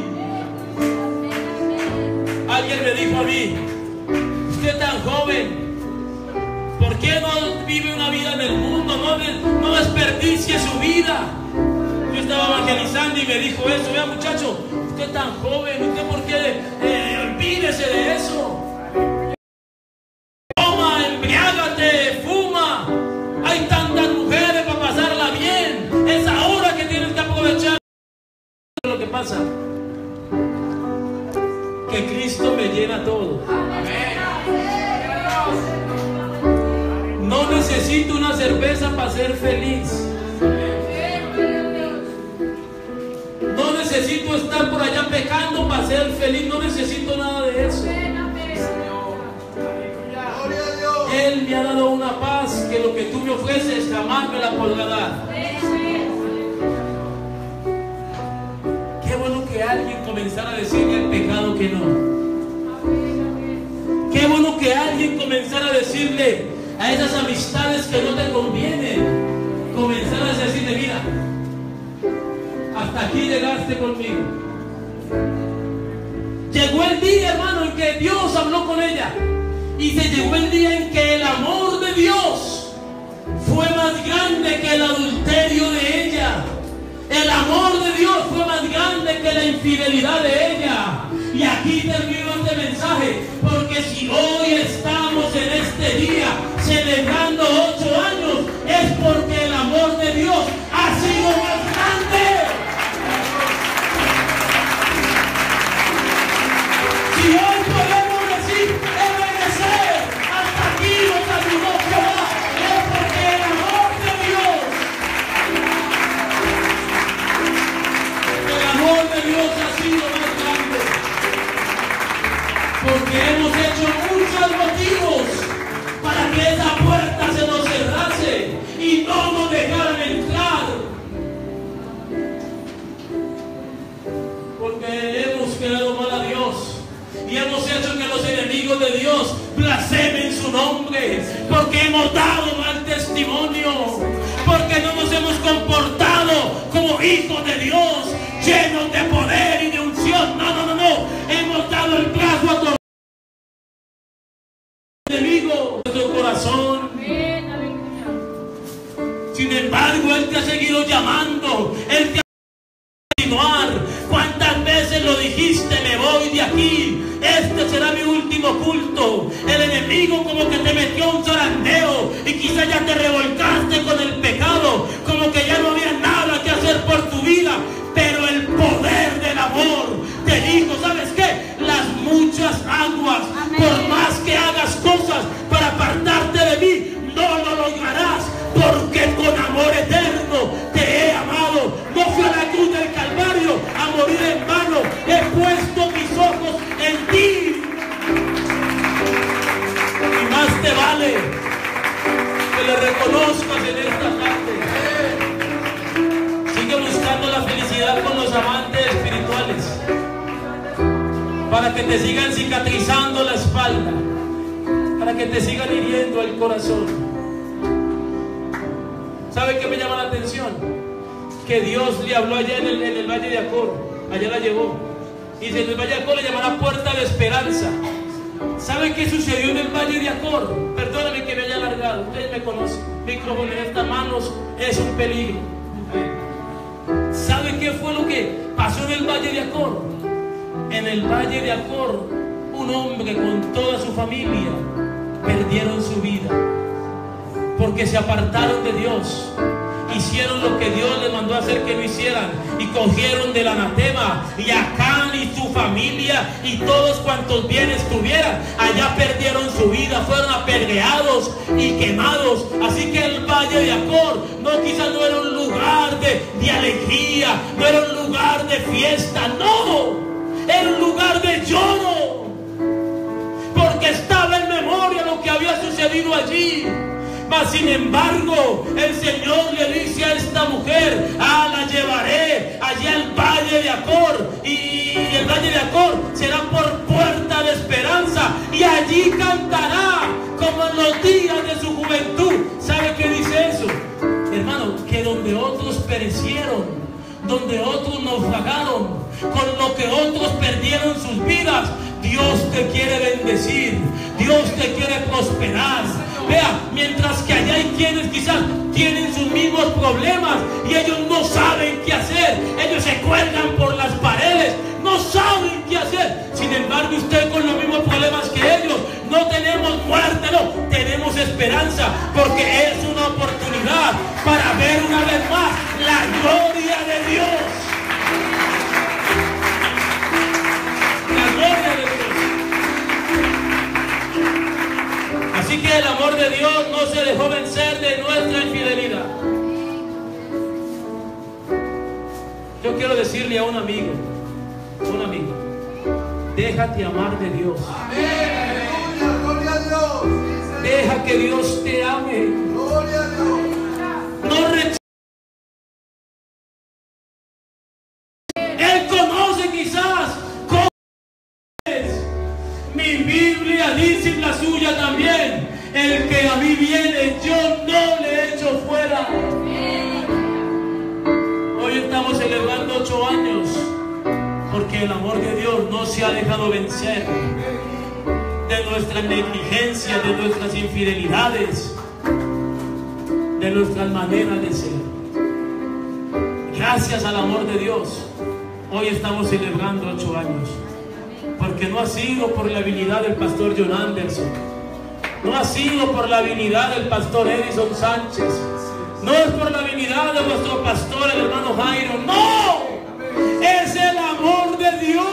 Alguien me dijo a mí, usted tan joven, ¿por qué no vive una vida en el mundo? No desperdicie su vida. Yo estaba evangelizando y me dijo eso. Vea, muchacho, usted tan joven, ¿usted por qué olvídese de eso? Toma, embriágate, fuma. Hay tantas mujeres para pasarla bien. Es ahora que tienes que aprovechar. Lo que pasa, que Cristo me llena necesito una cerveza para ser feliz. No necesito estar por allá pecando para ser feliz. No necesito nada de eso. Él me ha dado una paz que lo que tú me ofreces jamás me la podrá dar. Qué bueno que alguien comenzara a decirle al pecado que no. Qué bueno que alguien comenzara a decirle a esas amistades que no te convienen, comenzara a decirle: mira, hasta aquí llegaste conmigo. Llegó el día, hermano, en que Dios habló con ella. Y se llegó el día en que el amor de Dios fue más grande que el adulterio de ella. El amor de Dios fue más grande que la infidelidad de ella. Y aquí termino este mensaje, porque si hoy estamos en este día celebrando 8 años, es porque el amor de Dios ha sido más grande. Si hoy podemos decir, obedecer, hasta aquí nos ayudó Jehová, es porque el amor de Dios, ha sido más grande. Porque hemos hecho muchos motivos para que esa puerta se nos cerrase y no nos dejaran entrar. Porque hemos quedado mal a Dios. Y hemos hecho que los enemigos de Dios blasfemen su nombre, porque hemos dado mal testimonio, porque no nos hemos comportado como hijos de Dios, llenos de poder y de unción. No. Hemos dado el brazo a tu enemigo, a tu corazón. Sin embargo, Él te ha seguido llamando, Él te ha continuar. ¿Cuántas veces lo dijiste? Me voy de aquí, este será mi último culto. El enemigo como que te metió un zarandeo y quizá ya te revolcaste con el pecado, como que ya no había nada que hacer por tu vida. Pero el poder del amor te dijo: ¿sabes qué? Las muchas aguas, por más que hagas cosas para apartarte de mí, no lo lograrás, porque con amor eterno te he amado. No fui a la cruz del Calvario a morir en vano. He puesto mis ojos en ti. Y más te vale que le reconozcas en esta tarde. Sigue buscando la felicidad con los amantes espirituales, para que te sigan cicatrizando la espalda, para que te sigan hiriendo el corazón. ¿Sabe qué me llama la atención? Que Dios le habló allá en el Valle de Acor. Allá la llevó. Y en el Valle de Acor le llamará Puerta de Esperanza. ¿Sabe qué sucedió en el Valle de Acor? Perdóname que me haya alargado. Ustedes me conocen. Micrófono en estas manos es un peligro. ¿Sabe qué fue lo que pasó en el Valle de Acor? En el Valle de Acor, un hombre con toda su familia perdieron su vida, porque se apartaron de Dios, hicieron lo que Dios les mandó a hacer que no hicieran, y cogieron del anatema. Y Acán y su familia y todos cuantos bienes tuvieran, allá perdieron su vida, fueron apedreados y quemados. Así que el Valle de Acor quizás no era un lugar de alegría, no era un lugar de fiesta, no, era un lugar de lloro, porque estaba en memoria lo que había sucedido allí. Mas sin embargo, el Señor le dice a esta mujer: la llevaré allá al Valle de Acor, y el Valle de Acor será por puerta de esperanza, y allí cantará como en los días de su juventud. ¿Sabe qué dice eso? Hermano, que donde otros perecieron, donde otros naufragaron, con lo que otros perdieron sus vidas, Dios te quiere bendecir, Dios te quiere prosperar. Vea, mientras que allá hay quienes quizás tienen sus mismos problemas y ellos no saben qué hacer, ellos se cuelgan por las paredes, no saben qué hacer. Sin embargo, usted con los mismos problemas que ellos, no tenemos muerte, no, tenemos esperanza, porque es una oportunidad para ver una vez más la gloria de Dios. La gloria de Dios. Así Así que el amor de Dios no se dejó vencer de nuestra infidelidad. Yo quiero decirle a un amigo, déjate amar de Dios. Amén. Gloria a Dios. Deja que Dios te ame. Gloria a Dios. No rechaces. Él conoce quizás cómo es. Mi Biblia dice y la suya también: el que a mí viene, yo no le echo fuera. Hoy estamos celebrando 8 años porque el amor de Dios no se ha dejado vencer de nuestras negligencias, de nuestras infidelidades, de nuestras maneras de ser. Gracias al amor de Dios, hoy estamos celebrando 8 años. Porque no ha sido por la habilidad del pastor John Anderson, no ha sido por la habilidad del pastor Edison Sánchez, no es por la habilidad de nuestro pastor, el hermano Jairo, no, es el amor de Dios.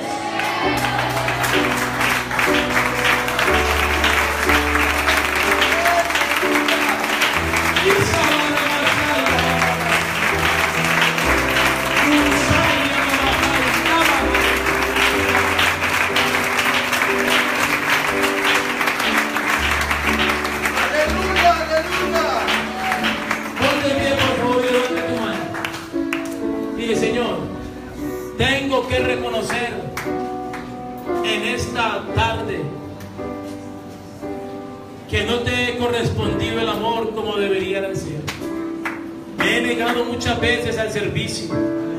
Tengo que reconocer en esta tarde que no te he correspondido el amor como debería de ser. Me he negado muchas veces al servicio.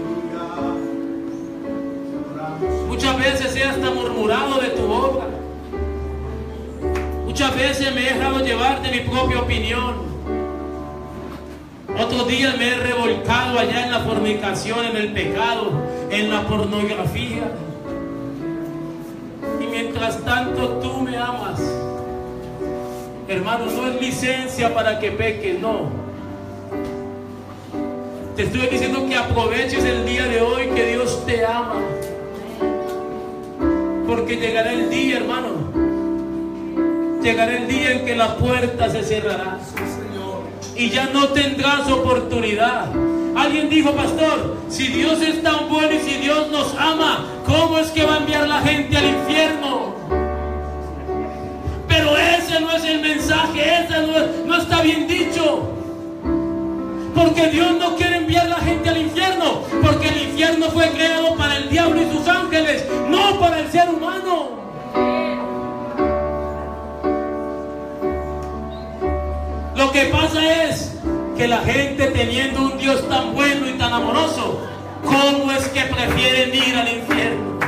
Muchas veces he hasta murmurado de tu obra. Muchas veces me he dejado llevar de mi propia opinión. Otros días me he revolcado allá en la fornicación, en el pecado, en la pornografía. Y mientras tanto tú me amas. Hermano, no es licencia para que peques, no. Te estoy diciendo que aproveches el día de hoy, que Dios te ama. Porque llegará el día, hermano. Llegará el día en que la puerta se cerrará. Y ya no tendrás oportunidad. Alguien dijo: pastor, si Dios es tan bueno y si Dios nos ama, ¿cómo es que va a enviar la gente al infierno? Pero ese no es el mensaje, ese no está bien dicho. Porque Dios no quiere enviar la gente al infierno, porque el infierno fue creado para el diablo y sus ángeles, no para el ser humano. Lo que pasa es que la gente, teniendo un Dios tan bueno y tan amoroso, ¿cómo es que prefieren ir al infierno?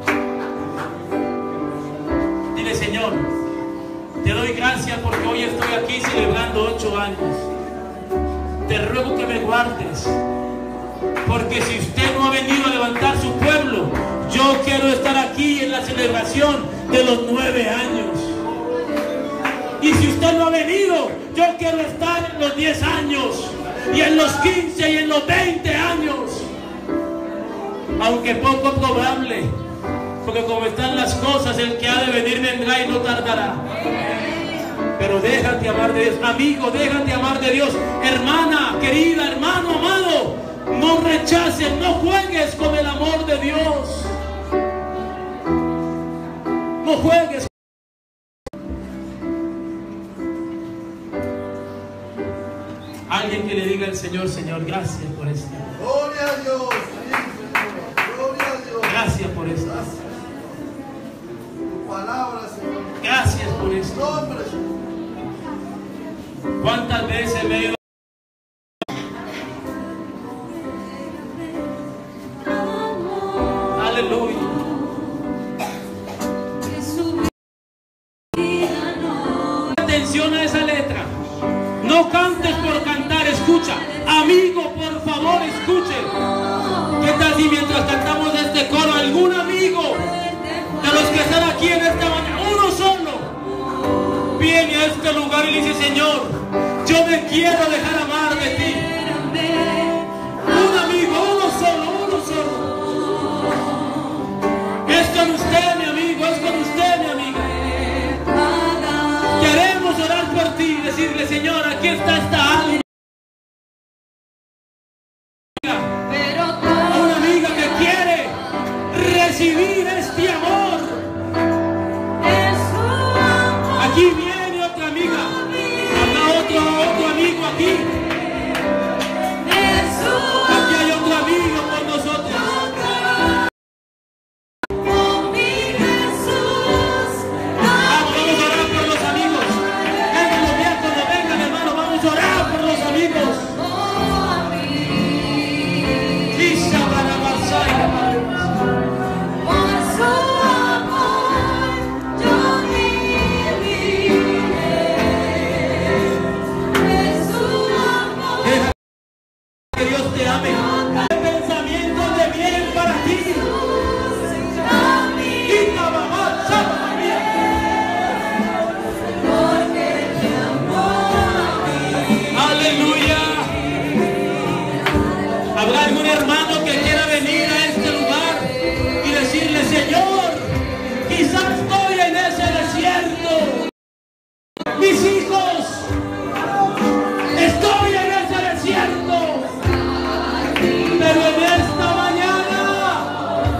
Dile: Señor, te doy gracias porque hoy estoy aquí celebrando 8 años. Te ruego que me guardes, porque si usted no ha venido a levantar su pueblo, yo quiero estar aquí en la celebración de los 9 años. Y si usted no ha venido, yo quiero estar en los 10 años, y en los 15 y en los 20 años. Aunque poco probable, porque como están las cosas, el que ha de venir vendrá y no tardará. Pero déjate amar de Dios, amigo, déjate amar de Dios. Hermana querida, hermano amado, no rechaces, no juegues con el amor de Dios. No juegues. Alguien que le diga al Señor: Señor, gracias por esto. Gloria a Dios. Sí, Señor. Gloria a Dios. Gracias por esto. Tu palabra, Señor. Gracias por esto. Nombre, Señor. ¿Cuántas veces me he ido? Aleluya. Atención a esa letra. No cantes por cantar, escucha. Amigo, por favor, escuche. ¿Qué tal si mientras cantamos este coro, algún amigo de los que están aquí en esta mañana, uno solo, viene a este lugar y le dice: Señor, yo me quiero dejar amar de ti? Un amigo, uno solo, uno solo. Es con usted, mi amigo, es con usted, mi amiga. Queremos decirle, Señor, aquí está esta alma. Una amiga que quiere recibir este amor. Aquí viene otra amiga. Habrá otro amigo aquí. Aquí hay otro amigo con nosotros. Vamos a orar por los amigos. Vengan los diáconos, vengan hermanos, vamos a orar por los amigos. Quizá para pasar. Que Dios te ame. Pensamientos de bien para ti. Y mamá, aleluya. Habrá algún hermano que quiera venir a este lugar y decirle, Señor, quizás estoy en ese desierto. Mis hijos, estoy en ese desierto. Pero en esta mañana,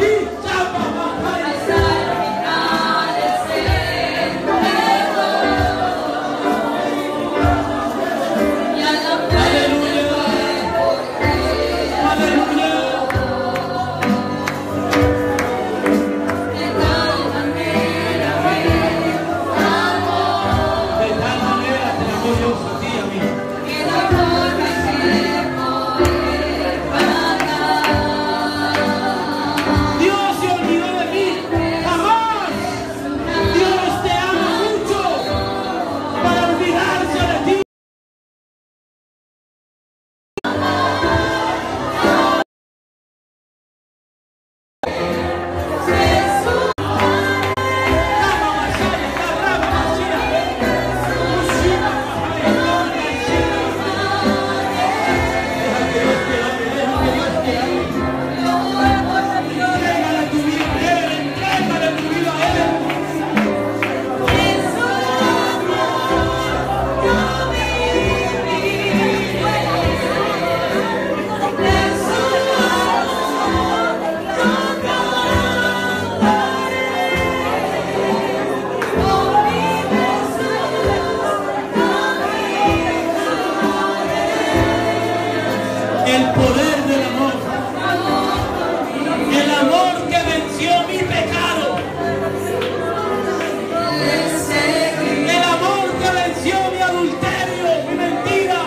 aleluya, aleluya. De tal manera te amó Dios a ti y a mí. Dios se olvidó de mí, jamás. Dios te ama mucho para olvidarse de ti. Entrégale tu vida a Él, entrégale tu vida a Él. El poder del amor. El amor que venció mi pecado. El amor que venció mi adulterio, mi mentira.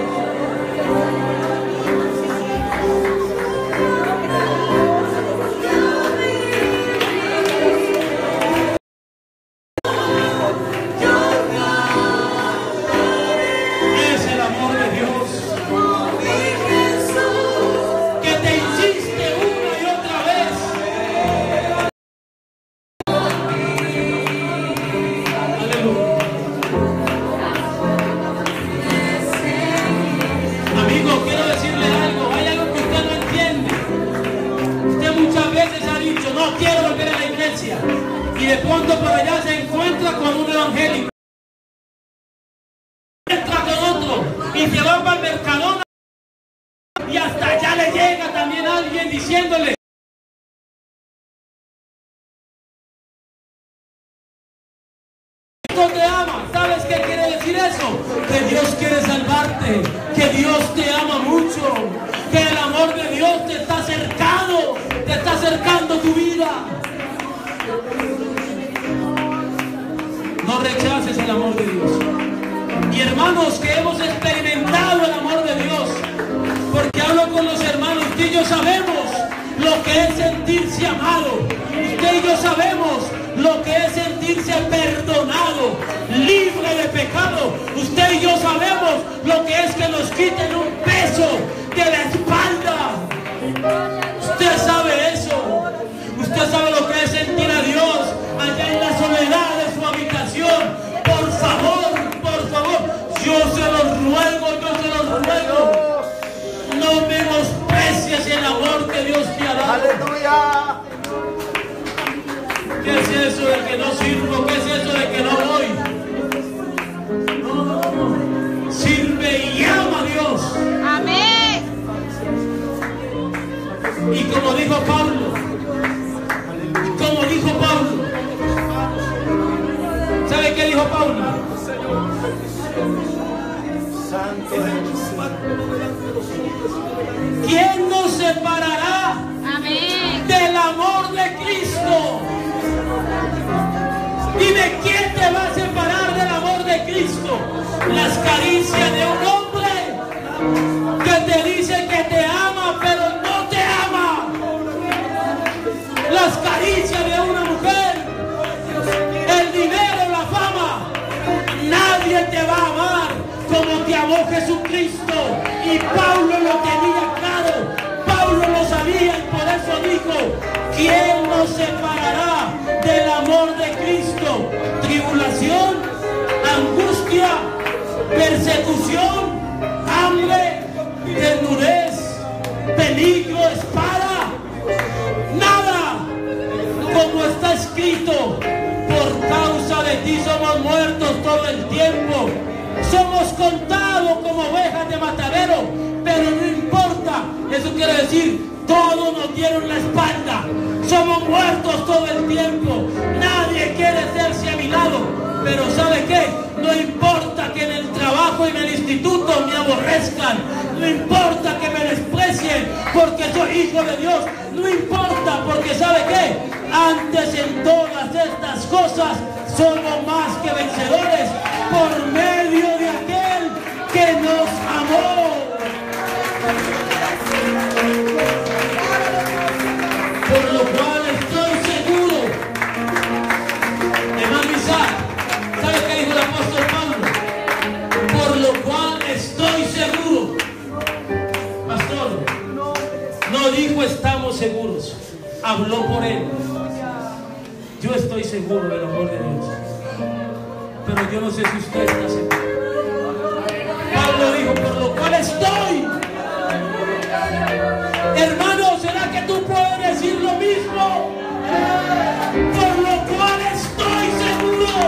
Es el amor de Dios que te insiste una y otra vez. Aleluya. Amigo, quiero decirle algo. Hay algo que usted no entiende. Usted muchas veces ha dicho, no quiero volver a la iglesia. Y de pronto por allá se encuentra con un evangélico. Entra con otro y se va para el Mercadona. Y hasta allá le llega también alguien diciéndole, Cristo te ama. ¿Sabes qué quiere decir eso? Que Dios quiere salvarte, que Dios te ama mucho, que el amor de Dios te está acercando, te está acercando tu vida. No rechaces el amor de Dios. Y hermanos que hemos experimentado el amor de Dios, porque hablo con los hermanos, usted y yo sabemos lo que es sentirse amado. Usted y yo sabemos lo que es sentirse perdonado, libre de pecado. Usted y yo sabemos lo que es que nos quiten un peso de la espalda. Usted sabe eso. Usted sabe lo que es sentir a Dios allá en la soledad de su habitación. Por favor, yo se los ruego, no menosprecies el amor que Dios te ha dado. Aleluya. ¿Qué es eso de que no sirvo? ¿Qué es eso de que no voy? No. Y como dijo Pablo, ¿sabe qué dijo Pablo? ¿Quién nos separará Amén. del amor de Cristo? Dime, ¿quién te va a separar del amor de Cristo? Las caricias de un hombre que te dice que te ama, pero no te ama. Las caricias de una mujer, el dinero, la fama. Nadie te va a amar como te amó Jesucristo. Y Pablo lo tenía claro. Pablo lo sabía y por eso dijo: ¿quién nos separará del amor de Cristo? Tribulación, angustia, persecución, hambre, desnudez, peligro, espada. Nada, como está escrito: por causa de ti somos muertos todo el tiempo, somos contados como ovejas de matadero, pero no importa. Eso quiere decir, todos nos dieron la espalda, somos muertos todo el tiempo, nadie quiere hacerse a mi lado. Pero ¿sabe qué? No importa que en el trabajo y en el instituto me aborrezcan, no importa que me desprecien porque soy hijo de Dios, no importa, porque ¿sabe qué? Antes en todas estas cosas somos más que vencedores por medio de aquel que nos amó. Por lo cual estoy seguro, hermano Isaac, ¿sabe qué dijo el apóstol Pablo? Por lo cual estoy seguro. Pastor, no dijo estamos seguros, habló por él. Yo estoy seguro del amor de Dios, pero yo no sé si usted está seguro. Pablo dijo: por lo cual estoy. Hermano, ¿será que tú puedes decir lo mismo? Por lo cual estoy seguro.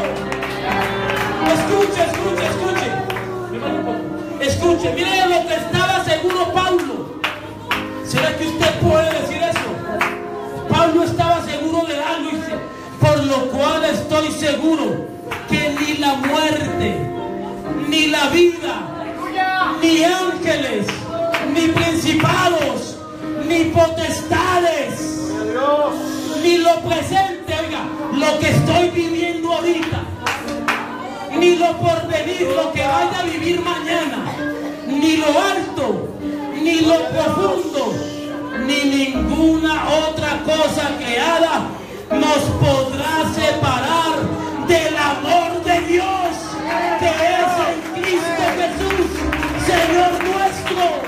Escuche, mire lo que estaba seguro Pablo. ¿Será que usted puede decir eso? Pablo estaba seguro de algo y dice: por lo cual estoy seguro que ni la muerte, ni la vida, ni ángeles, ni principados, ni potestades, ni lo presente, oiga, lo que estoy viviendo ahorita, ni lo porvenir, lo que vaya a vivir mañana, ni lo alto, ni lo profundo, ni ninguna otra cosa creada nos podrá separar del amor de Dios que es en Cristo Jesús, Señor nuestro.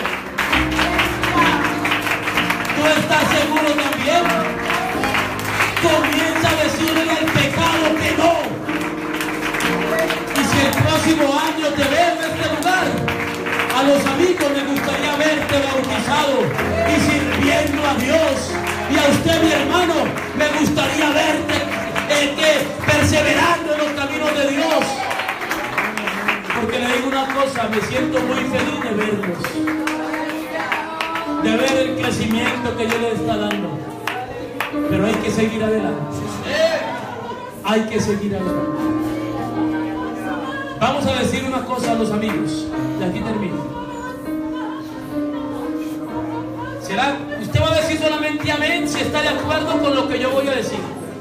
¿Tú estás seguro también? Comienza a decirle al pecado que no. Y si el próximo año te veo en este lugar, a los amigos me gustaría verte bautizado y sirviendo a Dios. Y a usted, mi hermano, me gustaría verte perseverando en los caminos de Dios. Porque le digo una cosa, me siento muy feliz de verlos, de ver el crecimiento que Dios les está dando. Pero hay que seguir adelante. Hay que seguir adelante. Vamos a decir una cosa a los amigos. Y aquí termino. ¿Será? Usted va a decir solamente amén si está de acuerdo con lo que yo voy a decir.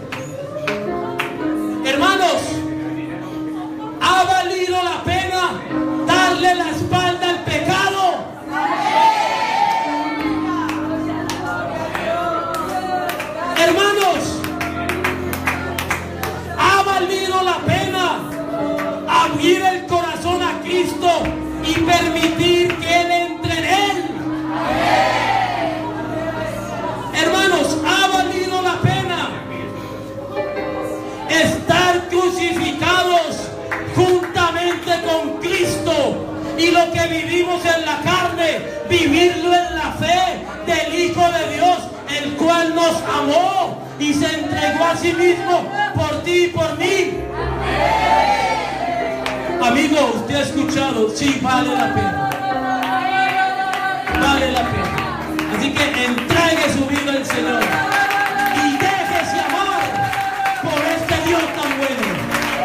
Hermanos, ¿ha valido la pena darle la espalda al pecado? Hermanos, ¿ha valido la pena abrir el corazón a Cristo y permitir que Él entre en él? Hermanos, ¿ha valido la pena estar crucificados juntamente con Cristo y lo que vivimos en la carne, vivirlo en la fe del Hijo de Dios, el cual nos amó y se entregó a sí mismo por ti y por mí? Amigo, usted ha escuchado, sí, vale la pena. Vale la pena. Así que que entregue su vida al Señor y deje ese amor por este Dios tan bueno.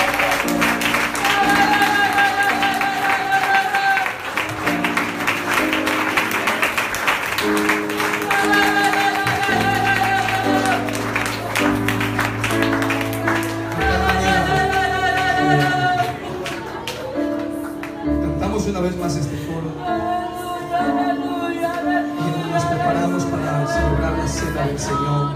Cantamos una vez más este coro y nos preparamos para celebrar la cena del Señor.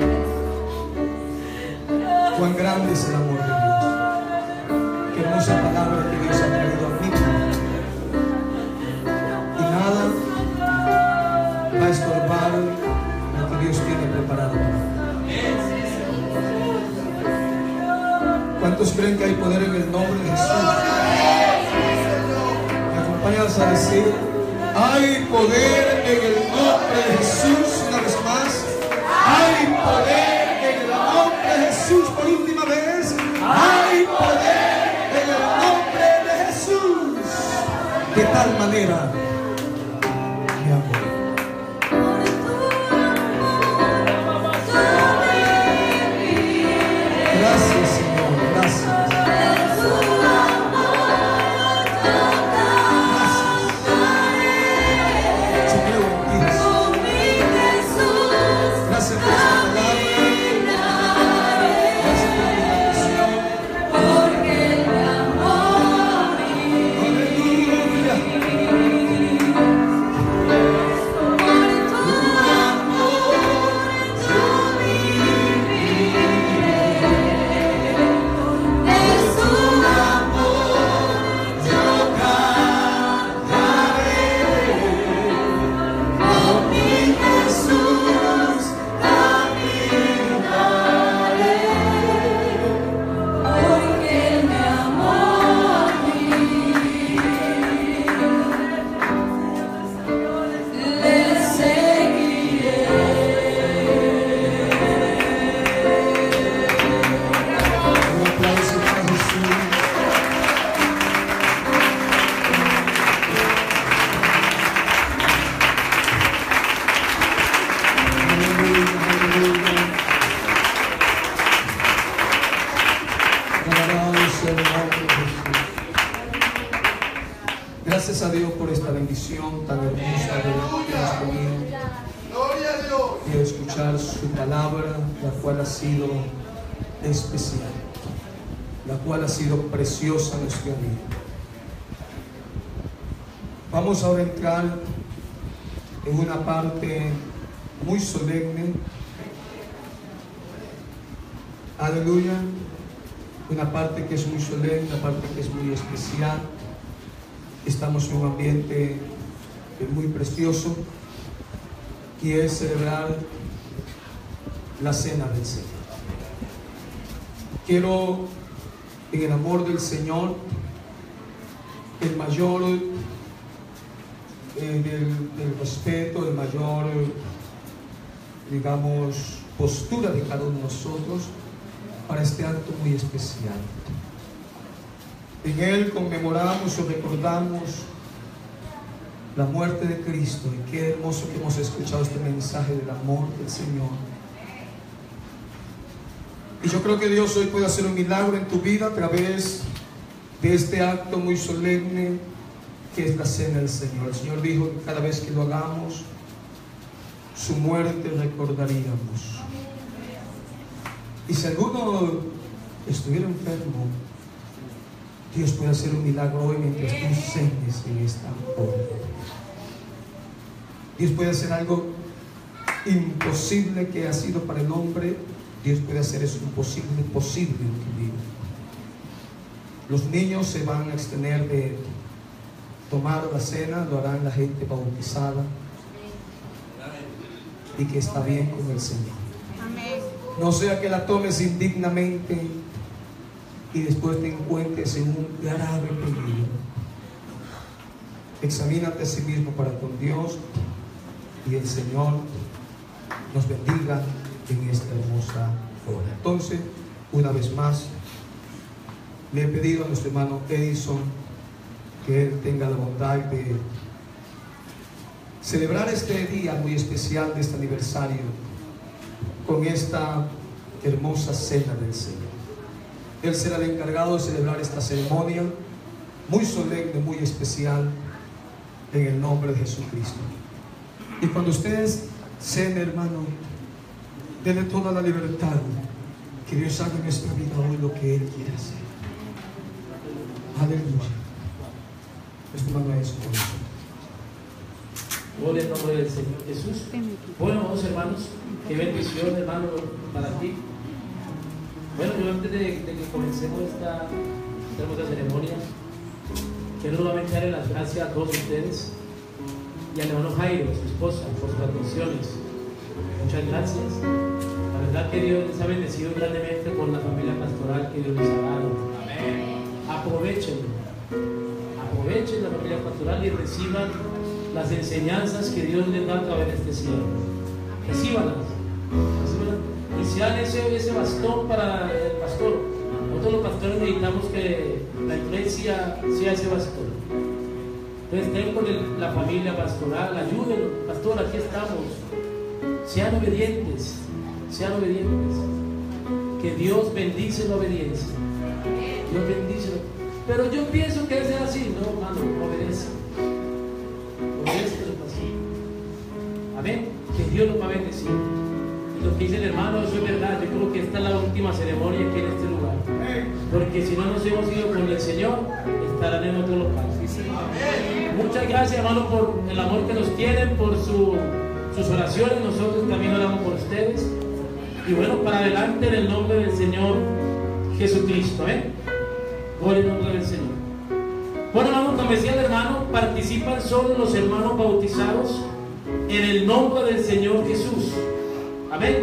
Cuán grande es el amor de Dios. Qué hermosa palabra que Dios ha traído a mí. Y nada va a estorbar lo que Dios tiene preparado para mí. ¿Cuántos creen que hay poder en el nombre de Jesús? ¿Me acompañas a decir: hay poder en el nombre de Jesús? Una vez más, hay poder en el nombre de Jesús. Por última vez, hay poder en el nombre de Jesús. De tal manera, mi amor. Gracias, Señor, gracias. Gracias a Dios por esta bendición tan hermosa que hemos tenido de escuchar su palabra, la cual ha sido especial, la cual ha sido preciosa en nuestra vida. Vamos ahora a entrar en una parte muy solemne. Aleluya. Una parte que es muy solemne, una parte que es muy especial. Estamos en un ambiente muy precioso, que es celebrar la cena del Señor. Quiero, en el amor del Señor, el mayor del respeto, el mayor, digamos, postura de cada uno de nosotros para este acto muy especial. En él conmemoramos o recordamos la muerte de Cristo, y qué hermoso que hemos escuchado este mensaje del amor del Señor. Y yo creo que Dios hoy puede hacer un milagro en tu vida a través de este acto muy solemne que es la cena del Señor. El Señor dijo que cada vez que lo hagamos, su muerte recordaríamos. Y si alguno estuviera enfermo, Dios puede hacer un milagro hoy mientras tú cenes en esta hora. Dios puede hacer algo imposible que ha sido para el hombre. Dios puede hacer eso imposible, posible en tu vida. Los niños se van a abstener de tomar la cena, lo harán la gente bautizada y que está bien con el Señor. Amén. No sea que la tomes indignamente y después te encuentres en un grave peligro. Examínate a sí mismo para con Dios, y el Señor nos bendiga en esta hermosa hora. Entonces, una vez más, le he pedido a nuestro hermano Edison que él tenga la bondad de celebrar este día muy especial de este aniversario con esta hermosa cena del Señor. Él será el encargado de celebrar esta ceremonia muy solemne, muy especial, en el nombre de Jesucristo. Y cuando ustedes cenen, hermano, denle toda la libertad, que Dios haga en nuestra vida hoy lo que Él quiere hacer. Aleluya. Nuestra mano es por eso. Gloria al nombre del Señor Jesús. Bueno, amados hermanos, qué bendición, hermano, para ti. Bueno, yo antes de que comencemos esta hermosa ceremonia, quiero nuevamente darle las gracias a todos ustedes y al hermano Jairo, su esposa, por sus atenciones. Muchas gracias. La verdad que Dios les ha bendecido grandemente con la familia pastoral que Dios les ha dado. Amén. Aprovechen la familia pastoral y reciban las enseñanzas que Dios les da a través de este cielo. Recíbanlas. Y sean ese bastón para el pastor. Nosotros los pastores necesitamos que la iglesia sea ese bastón. Entonces estén con la familia pastoral, ayúdenlo. Pastor, aquí estamos. Sean obedientes. Que Dios bendice la obediencia. Dios bendice. Pero yo pienso que debe ser así. No, hermano, obedece. Obedece a su pastor. Amén. Que Dios nos va a bendecir. Lo que dice el hermano, eso es verdad. Yo creo que esta es la última ceremonia aquí en este lugar, porque si no nos hemos ido con el Señor, estarán en otro local. Muchas gracias, hermano, por el amor que nos tienen, por sus oraciones. Nosotros también oramos por ustedes. Y bueno, para adelante, en el nombre del Señor Jesucristo. Gloria al nombre del Señor. Bueno, hermano, como decía el hermano, participan solo los hermanos bautizados en el nombre del Señor Jesús. Amén.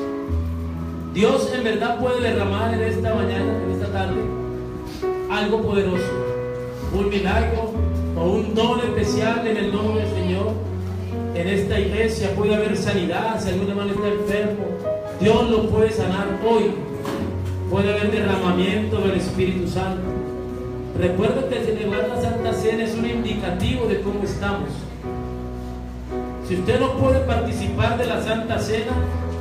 Dios en verdad puede derramar en esta mañana, en esta tarde, algo poderoso, un milagro o un don especial en el nombre del Señor. En esta iglesia puede haber sanidad. Si algún hermano está enfermo, Dios lo puede sanar hoy. Puede haber derramamiento del Espíritu Santo. Recuerda que celebrar la Santa Cena es un indicativo de cómo estamos. Si usted no puede participar de la Santa Cena,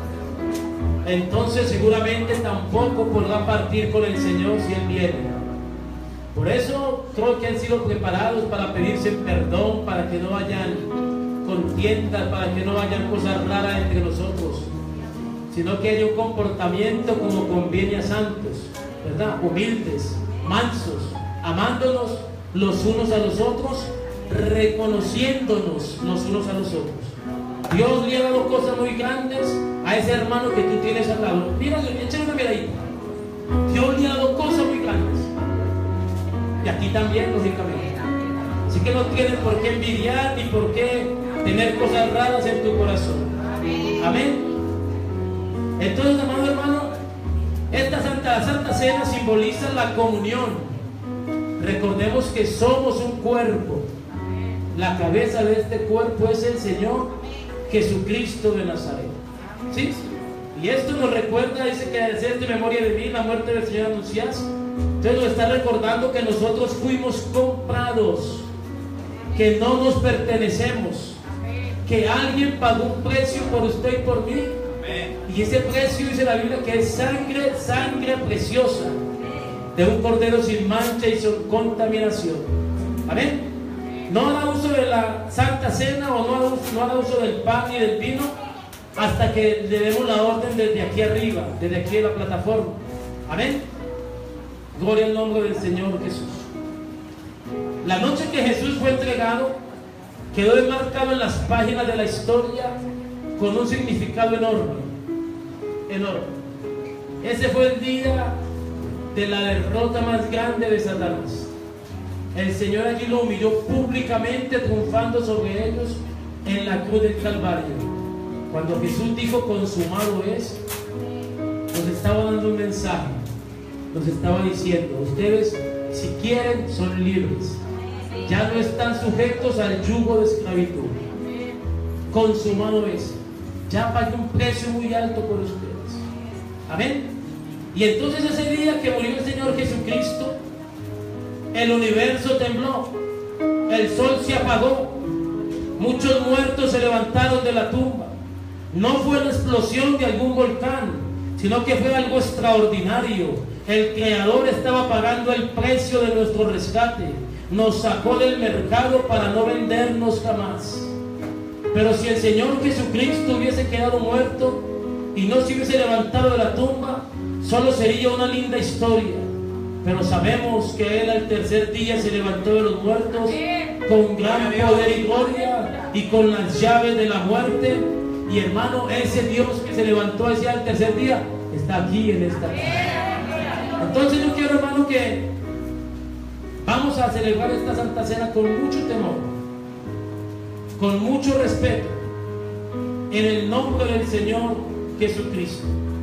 entonces seguramente tampoco podrá partir con el Señor si Él viene. Por eso creo que han sido preparados para pedirse perdón, para que no hayan contiendas, para que no hayan cosas raras entre nosotros, sino que haya un comportamiento como conviene a santos, ¿verdad? Humildes, mansos, amándonos los unos a los otros, reconociéndonos los unos a los otros. Dios le ha dado cosas muy grandes a ese hermano que tú tienes al lado. Míralo, échale una miradita. Dios le ha dado cosas muy grandes. Y a ti también, lógicamente. Así que no tienes por qué envidiar ni por qué tener cosas raras en tu corazón. Amén. Entonces, amado hermano, la Santa Cena simboliza la comunión. Recordemos que somos un cuerpo. La cabeza de este cuerpo es el Señor Jesucristo de Nazaret. ¿Sí? Y esto nos recuerda, dice que hacer de memoria de mí la muerte del Señor anuncias. Entonces nos está recordando que nosotros fuimos comprados, que no nos pertenecemos, que alguien pagó un precio por usted y por mí. Y ese precio, dice la Biblia, que es sangre preciosa de un cordero sin mancha y sin contaminación. Amén. No hará uso de la Santa Cena o no hará uso del pan ni del vino hasta que le demos la orden desde aquí arriba, desde aquí en la plataforma. Amén. Gloria al nombre del Señor Jesús. La noche que Jesús fue entregado quedó enmarcado en las páginas de la historia con un significado enorme. Ese fue el día de la derrota más grande de Satanás. El Señor allí lo humilló públicamente, triunfando sobre ellos en la cruz del Calvario. Cuando Jesús dijo consumado es, nos estaba dando un mensaje. Nos estaba diciendo, ustedes si quieren son libres, ya no están sujetos al yugo de esclavitud. Consumado es, ya pagué un precio muy alto por ustedes. Amén. Y entonces ese día que murió el Señor Jesucristo, el universo tembló, el sol se apagó, Muchos muertos se levantaron de la tumba. No fue la explosión de algún volcán, sino que fue algo extraordinario. El Creador estaba pagando el precio de nuestro rescate. Nos sacó del mercado para no vendernos jamás. Pero si el Señor Jesucristo hubiese quedado muerto y no se hubiese levantado de la tumba, solo sería una linda historia. Pero sabemos que Él al tercer día se levantó de los muertos con gran poder y gloria y con las llaves de la muerte. Y hermano, ese Dios que se levantó hacia el tercer día está aquí en esta casa. Entonces yo quiero, hermano, que vamos a celebrar esta Santa Cena con mucho temor, con mucho respeto, en el nombre del Señor Jesucristo.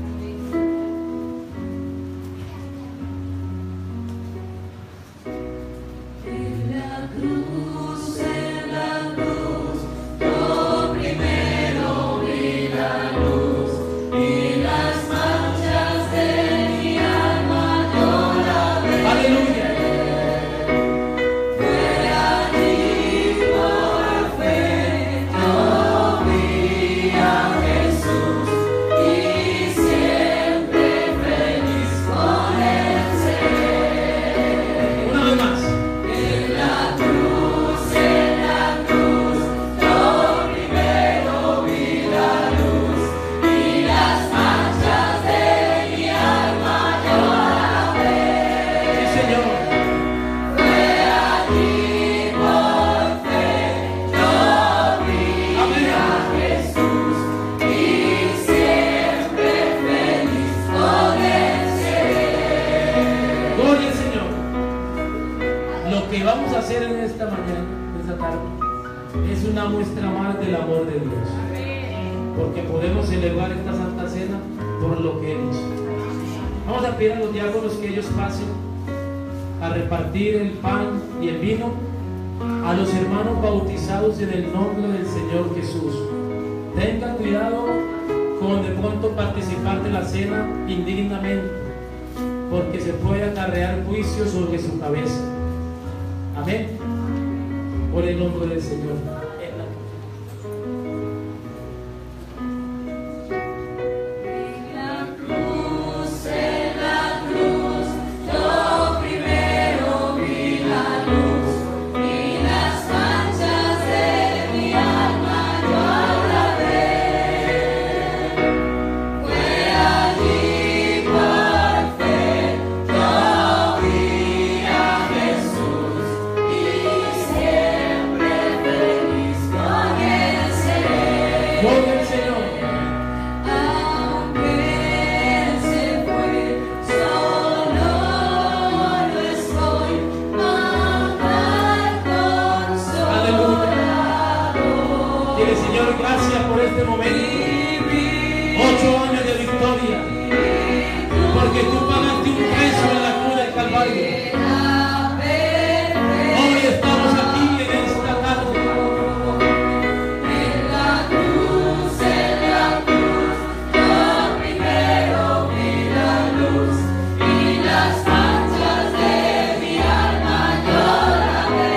Muestra más del amor de Dios, porque podemos celebrar esta Santa Cena por lo que Él hizo. Vamos a pedir a los diáconos que ellos pasen a repartir el pan y el vino a los hermanos bautizados en el nombre del Señor Jesús. Tengan cuidado con de pronto participar de la cena indignamente, porque se puede acarrear juicio sobre su cabeza. Amén. Por el nombre del Señor.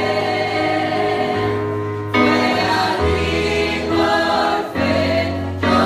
Fue allí por fe.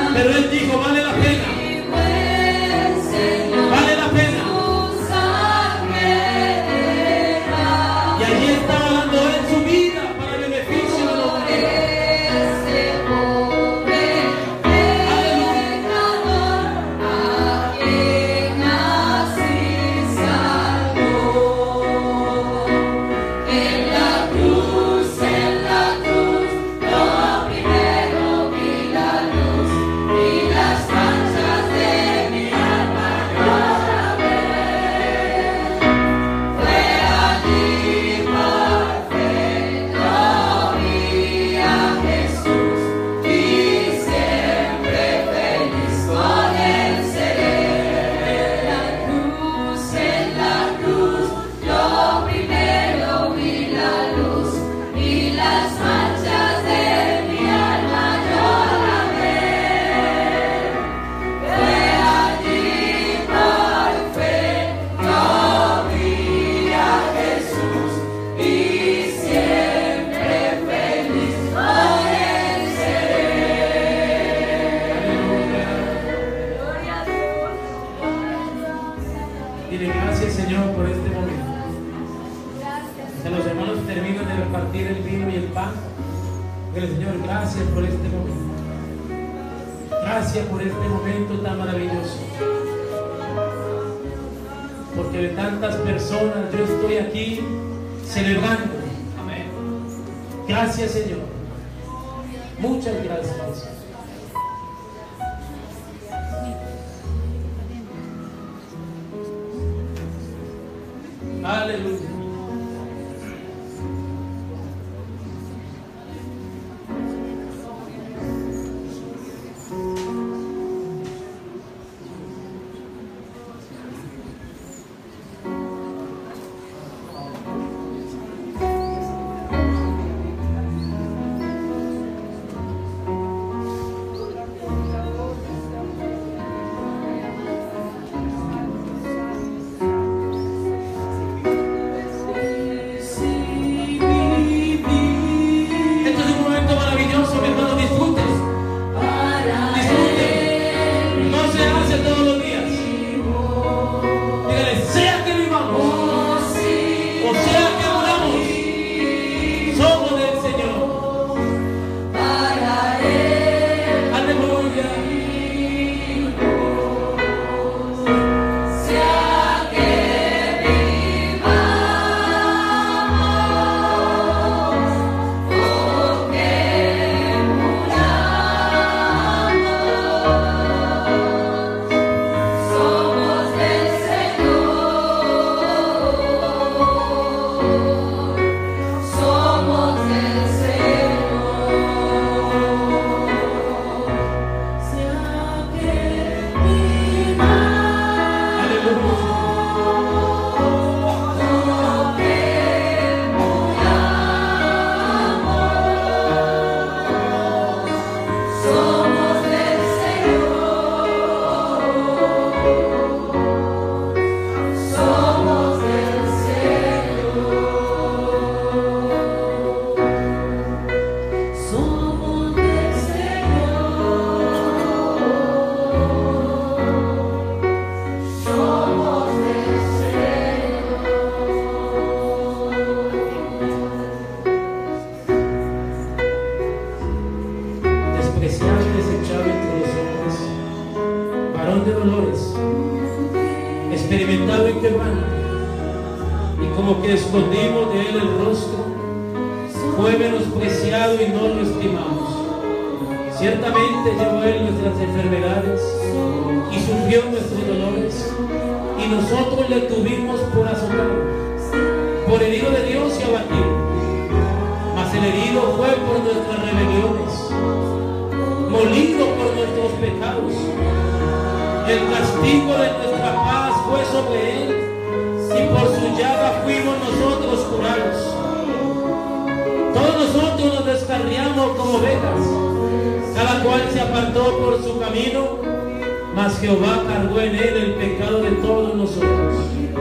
Pero él dijo, vale la pena. Vale la pena. Y allí estaba dando él su vida para el beneficio de los demás. Dile gracias, Señor, por este momento. Que los hermanos terminan de repartir el vino y el pan. Dile, Señor, gracias por este momento. Gracias por este momento tan maravilloso. Porque de tantas personas yo estoy aquí celebrando. Amén. Gracias, Señor. Muchas gracias. Aleluya. Experimentado y quebrante, y como que escondimos de él el rostro, fue menospreciado y no lo estimamos. Ciertamente llevó él nuestras enfermedades y sufrió nuestros dolores, y nosotros le tuvimos por azotado, por herido de Dios y abatido. Mas el herido fue por nuestras rebeliones, molido por nuestros pecados. El castigo de nuestra paz fue sobre él, y por su llaga fuimos nosotros curados. Todos nosotros nos descarriamos como ovejas, cada cual se apartó por su camino, mas Jehová cargó en él el pecado de todos nosotros.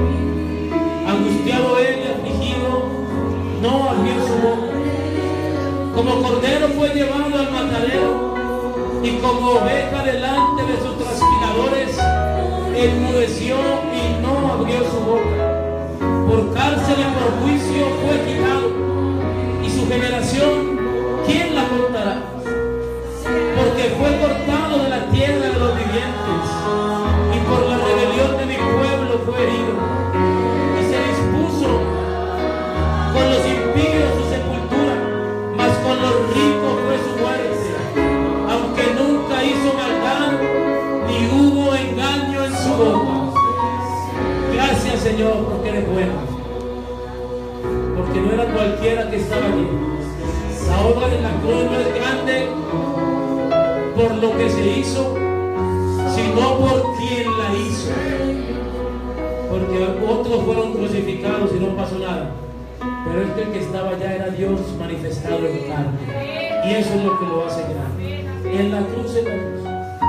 Angustiado él y afligido, no abrió su boca. Como cordero fue llevado al matadero, y y como oveja delante de sus trasquiladores, enmudeció y no abrió su boca. Por cárcel y por juicio fue quitado, y su generación, ¿quién la contará? Porque fue cortado de la tierra de los vivientes, y por la rebelión de mi pueblo fue herido, y se dispuso con los impíos su sepultura, mas con los ricos fue su muerte, aunque nunca hizo maldad, ni hubo engaño en su boca. Gracias, Señor, porque eres bueno, porque no era cualquiera que estaba allí. La obra de la cruz no es grande por lo que se hizo, sino por quien la hizo. Porque otros fueron crucificados y no pasó nada, pero el que estaba allá era Dios manifestado en carne, y eso es lo que lo hace grande. En la cruz se lo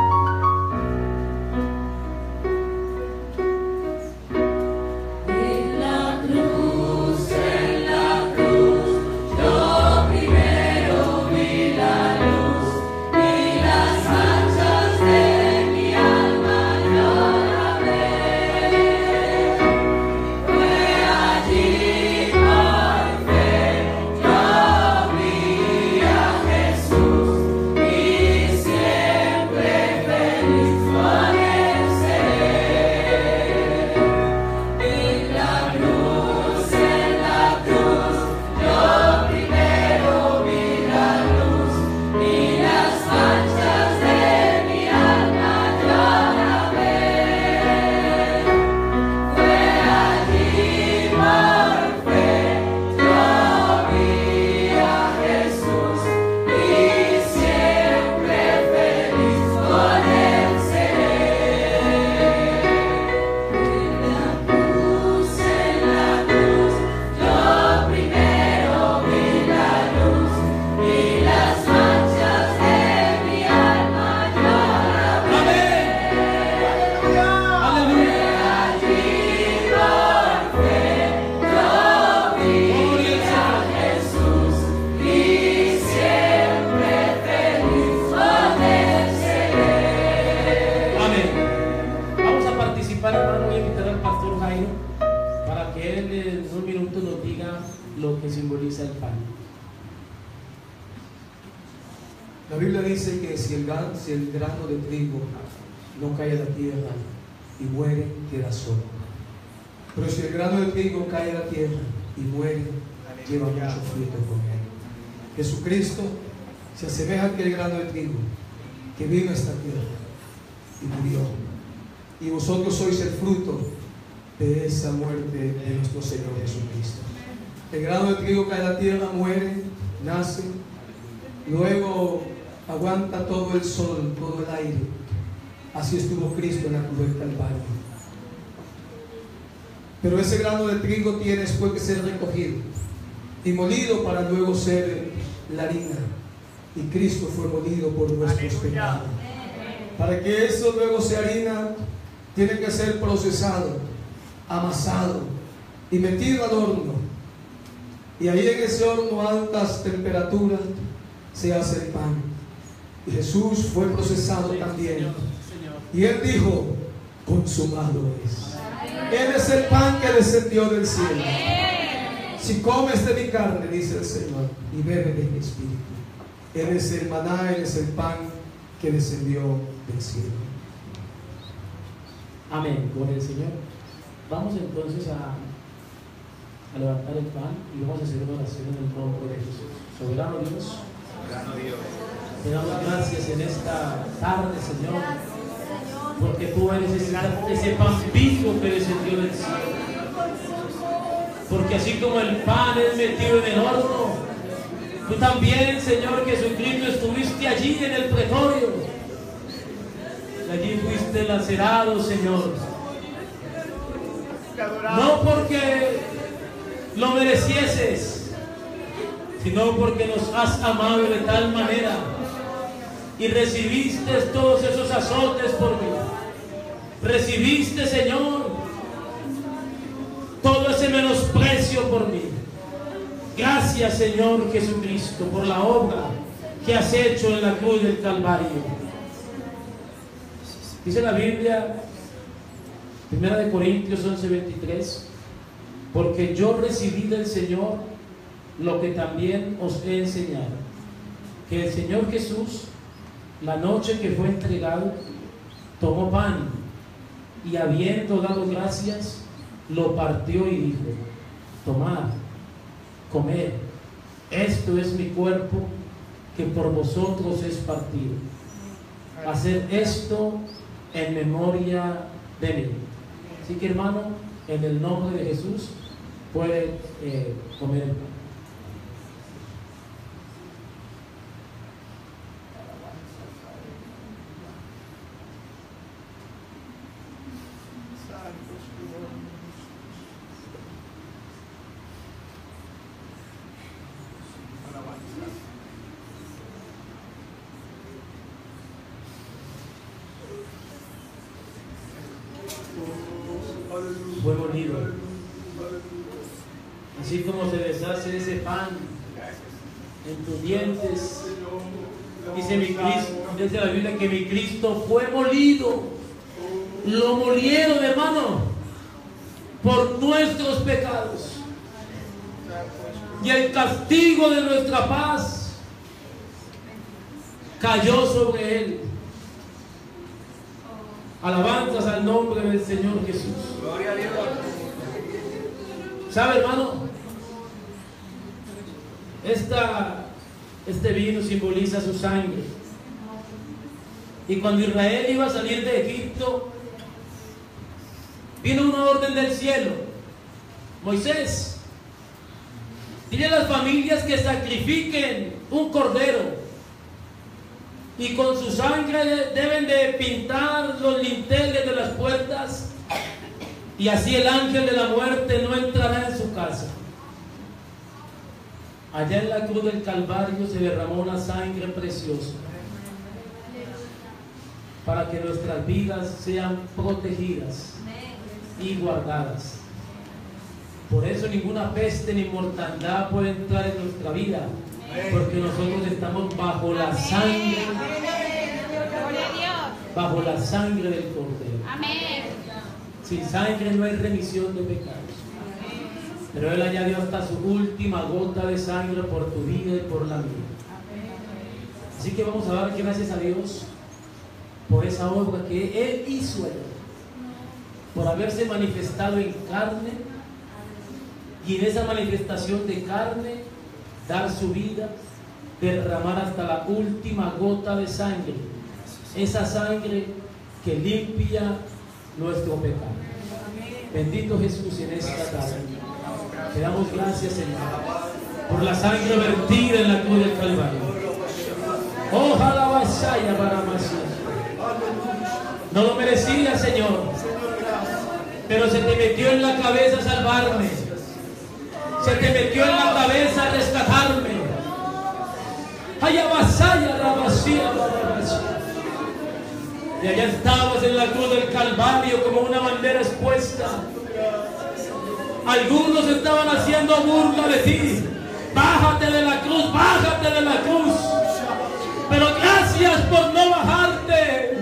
simboliza el pan. La Biblia dice que si el grano de trigo no cae a la tierra y muere, queda solo. Pero si el grano de trigo cae a la tierra y muere, lleva mucho fruto con él. Jesucristo se asemeja a aquel grano de trigo que vino a esta tierra y murió. Y vosotros sois el fruto de esa muerte de nuestro Señor Jesucristo. El grano de trigo cae a la tierra, muere, nace, luego aguanta todo el sol, todo el aire. Así estuvo Cristo en la cruz del Calvario. Pero ese grano de trigo tiene después que ser recogido y molido para luego ser la harina. Y Cristo fue molido por nuestros pecados. Para que eso luego sea harina, tiene que ser procesado, amasado y metido al horno. Y ahí en ese horno a altas temperaturas se hace el pan. Y Jesús fue procesado también. Y Él dijo, consumado es. Él es el pan que descendió del cielo. Si comes de mi carne, dice el Señor, y bebes de mi espíritu. Él es el maná, Él es el pan que descendió del cielo. Amén, gloria al Señor. Vamos entonces a levantar el pan y vamos a hacer una oración en el nombre de Jesús. Soberano Dios, te damos gracias en esta tarde, Señor, porque tú eres ese pan vivo que descendió del cielo. Porque así como el pan es metido en el horno, tú también, Señor Jesucristo, estuviste allí en el pretorio. Allí fuiste lacerado, Señor. No porque lo merecieses, sino porque nos has amado de tal manera y recibiste todos esos azotes por mí. Recibiste, Señor, todo ese menosprecio por mí. Gracias, Señor Jesucristo, por la obra que has hecho en la cruz del Calvario. Dice la Biblia, 1 Corintios 11:23, porque yo recibí del Señor lo que también os he enseñado, que el Señor Jesús, la noche que fue entregado, tomó pan y habiendo dado gracias, lo partió y dijo: tomad, comed, esto es mi cuerpo que por vosotros es partido. Haced esto en memoria de mí. Así que, hermano, en el nombre de Jesús puede comer el pan. Fue molido. Así como se deshace ese pan en tus dientes, dice mi Cristo, dice la Biblia que mi Cristo fue molido. Lo molieron, hermano, por nuestros pecados. Y el castigo de nuestra paz cayó sobre él. Alabanzas al nombre del Señor Jesús. Gloria a Dios. ¿Sabe, hermano? Este vino simboliza su sangre. Y cuando Israel iba a salir de Egipto, vino una orden del cielo. Moisés, dile a las familias que sacrifiquen un cordero. Y con su sangre deben de pintar los linteles de las puertas. Y así el ángel de la muerte no entrará en su casa. Allá en la cruz del Calvario se derramó una sangre preciosa para que nuestras vidas sean protegidas y guardadas. Por eso ninguna peste ni mortandad puede entrar en nuestra vida, porque nosotros estamos bajo la sangre, bajo la sangre del Cordero. Amén. Sin sangre no hay remisión de pecados. Pero Él añadió hasta su última gota de sangre por tu vida y por la mía. Así que vamos a dar gracias a Dios por esa obra que Él hizo, por haberse manifestado en carne, y en esa manifestación de carne dar su vida, derramar hasta la última gota de sangre, esa sangre que limpia nuestro pecado. Bendito Jesús en esta tarde. Te damos gracias, Señor, por la sangre vertida en la cruz del Calvario. Ojalá vasalla para más. No lo merecía, Señor, pero se te metió en la cabeza salvarme. Se te metió en la cabeza rescatarme. Allá vasalla la vacía, y allá estabas en la cruz del Calvario como una bandera expuesta. Algunos estaban haciendo burla de ti. Bájate de la cruz, bájate de la cruz. Pero gracias por no bajarte.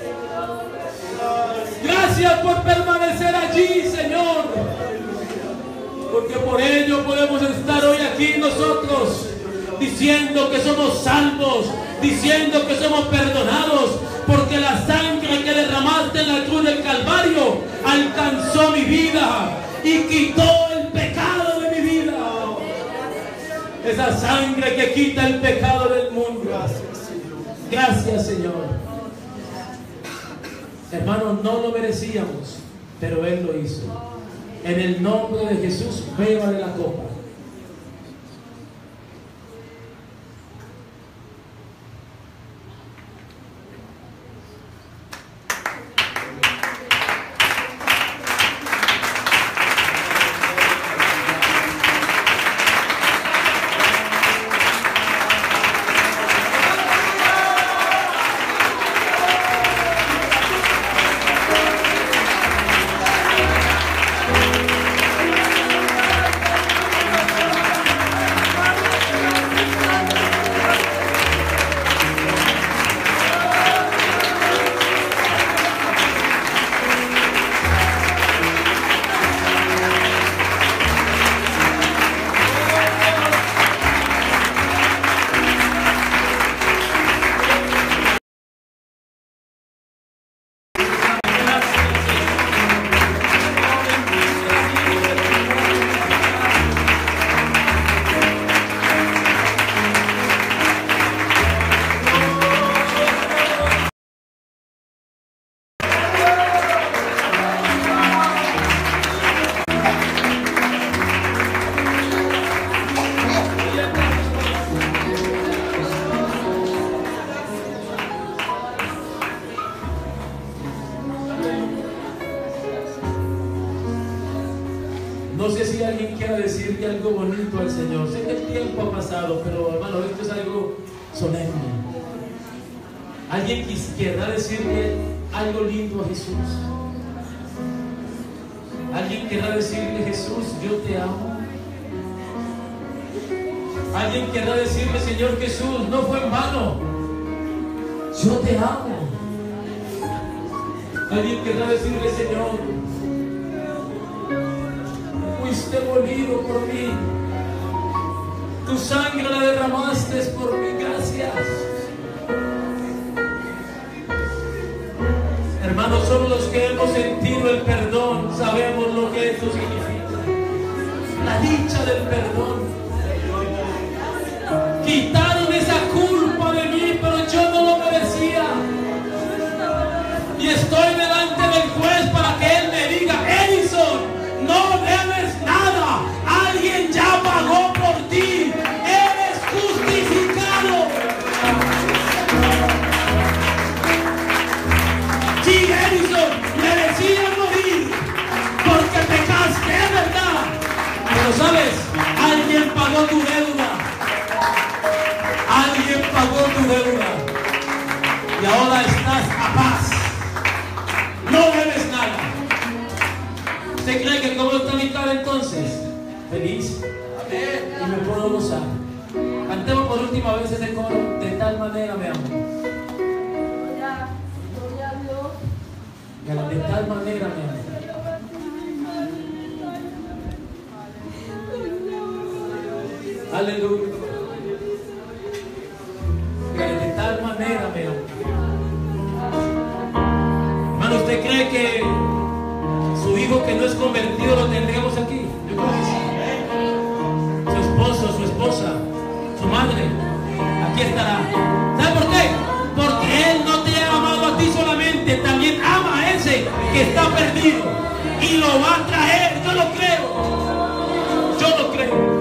Gracias por permanecer allí, Señor. Porque por ello podemos estar hoy aquí nosotros, diciendo que somos salvos, diciendo que somos perdonados, porque la sangre que derramaste en la cruz del Calvario alcanzó mi vida y quitó el pecado de mi vida. Esa sangre que quita el pecado del mundo. Gracias, Señor. Hermanos, no lo merecíamos, pero Él lo hizo. En el nombre de Jesús, beba de la copa. No sé si alguien quiera decirle algo bonito al Señor. Sé que el tiempo ha pasado, pero hermano, esto es algo solemne. ¿Alguien querrá decirle algo lindo a Jesús? ¿Alguien querrá decirle, Jesús, yo te amo? ¿Alguien querrá decirle, Señor Jesús, no fue en vano, yo te amo? ¿Alguien querrá decirle, Señor, fuiste molido por mí, tu sangre la derramaste por mí, gracias? Hermanos, solo los que hemos sentido el perdón sabemos lo que esto significa. La dicha del perdón. Quitaron esa culpa de mí, pero yo no lo merecía. Y estoy delante del juez para que él me diga, Edison, no debes nada. Alguien ya pagó por ti. Eres justificado. Sí, Edison, merecías morir porque pecaste, es verdad. Pero sabes, alguien pagó tu deuda. Alguien pagó tu deuda. Y ahora estás a paz. No debes nada. ¿Usted cree que cómo está mi cara entonces? Feliz. Y me puedo gozar. Cantemos por última vez ese coro. De tal manera me amo. De tal manera me amo. Aleluya. De tal manera me amo. Hermano, ¿usted cree que su hijo que no es convertido lo tendremos aquí? Yo creo que sí. Su esposo, su esposa, su madre, aquí estará. ¿Sabe por qué? Porque Él no te ha amado a ti solamente, también ama a ese que está perdido y lo va a traer. Yo lo creo. Yo lo creo.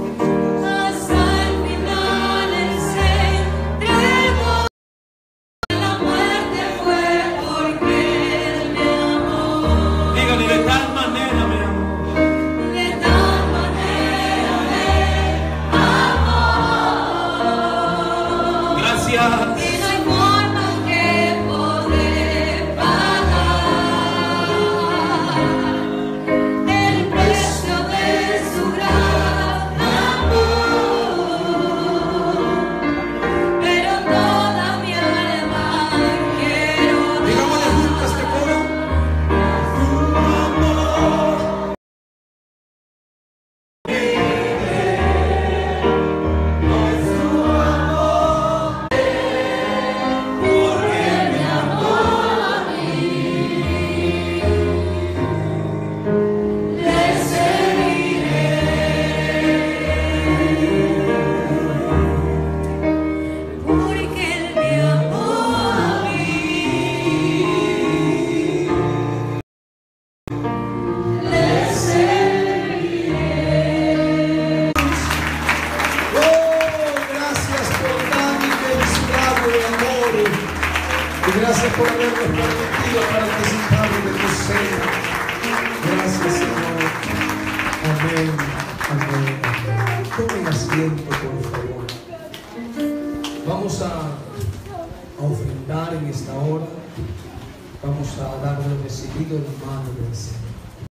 Gracias por habernos permitido participar de tu cena. Gracias, Señor. Amén. Amén. Tomen asiento, por favor. Vamos a ofrendar en esta hora. Vamos a darle recibido en mano del Señor.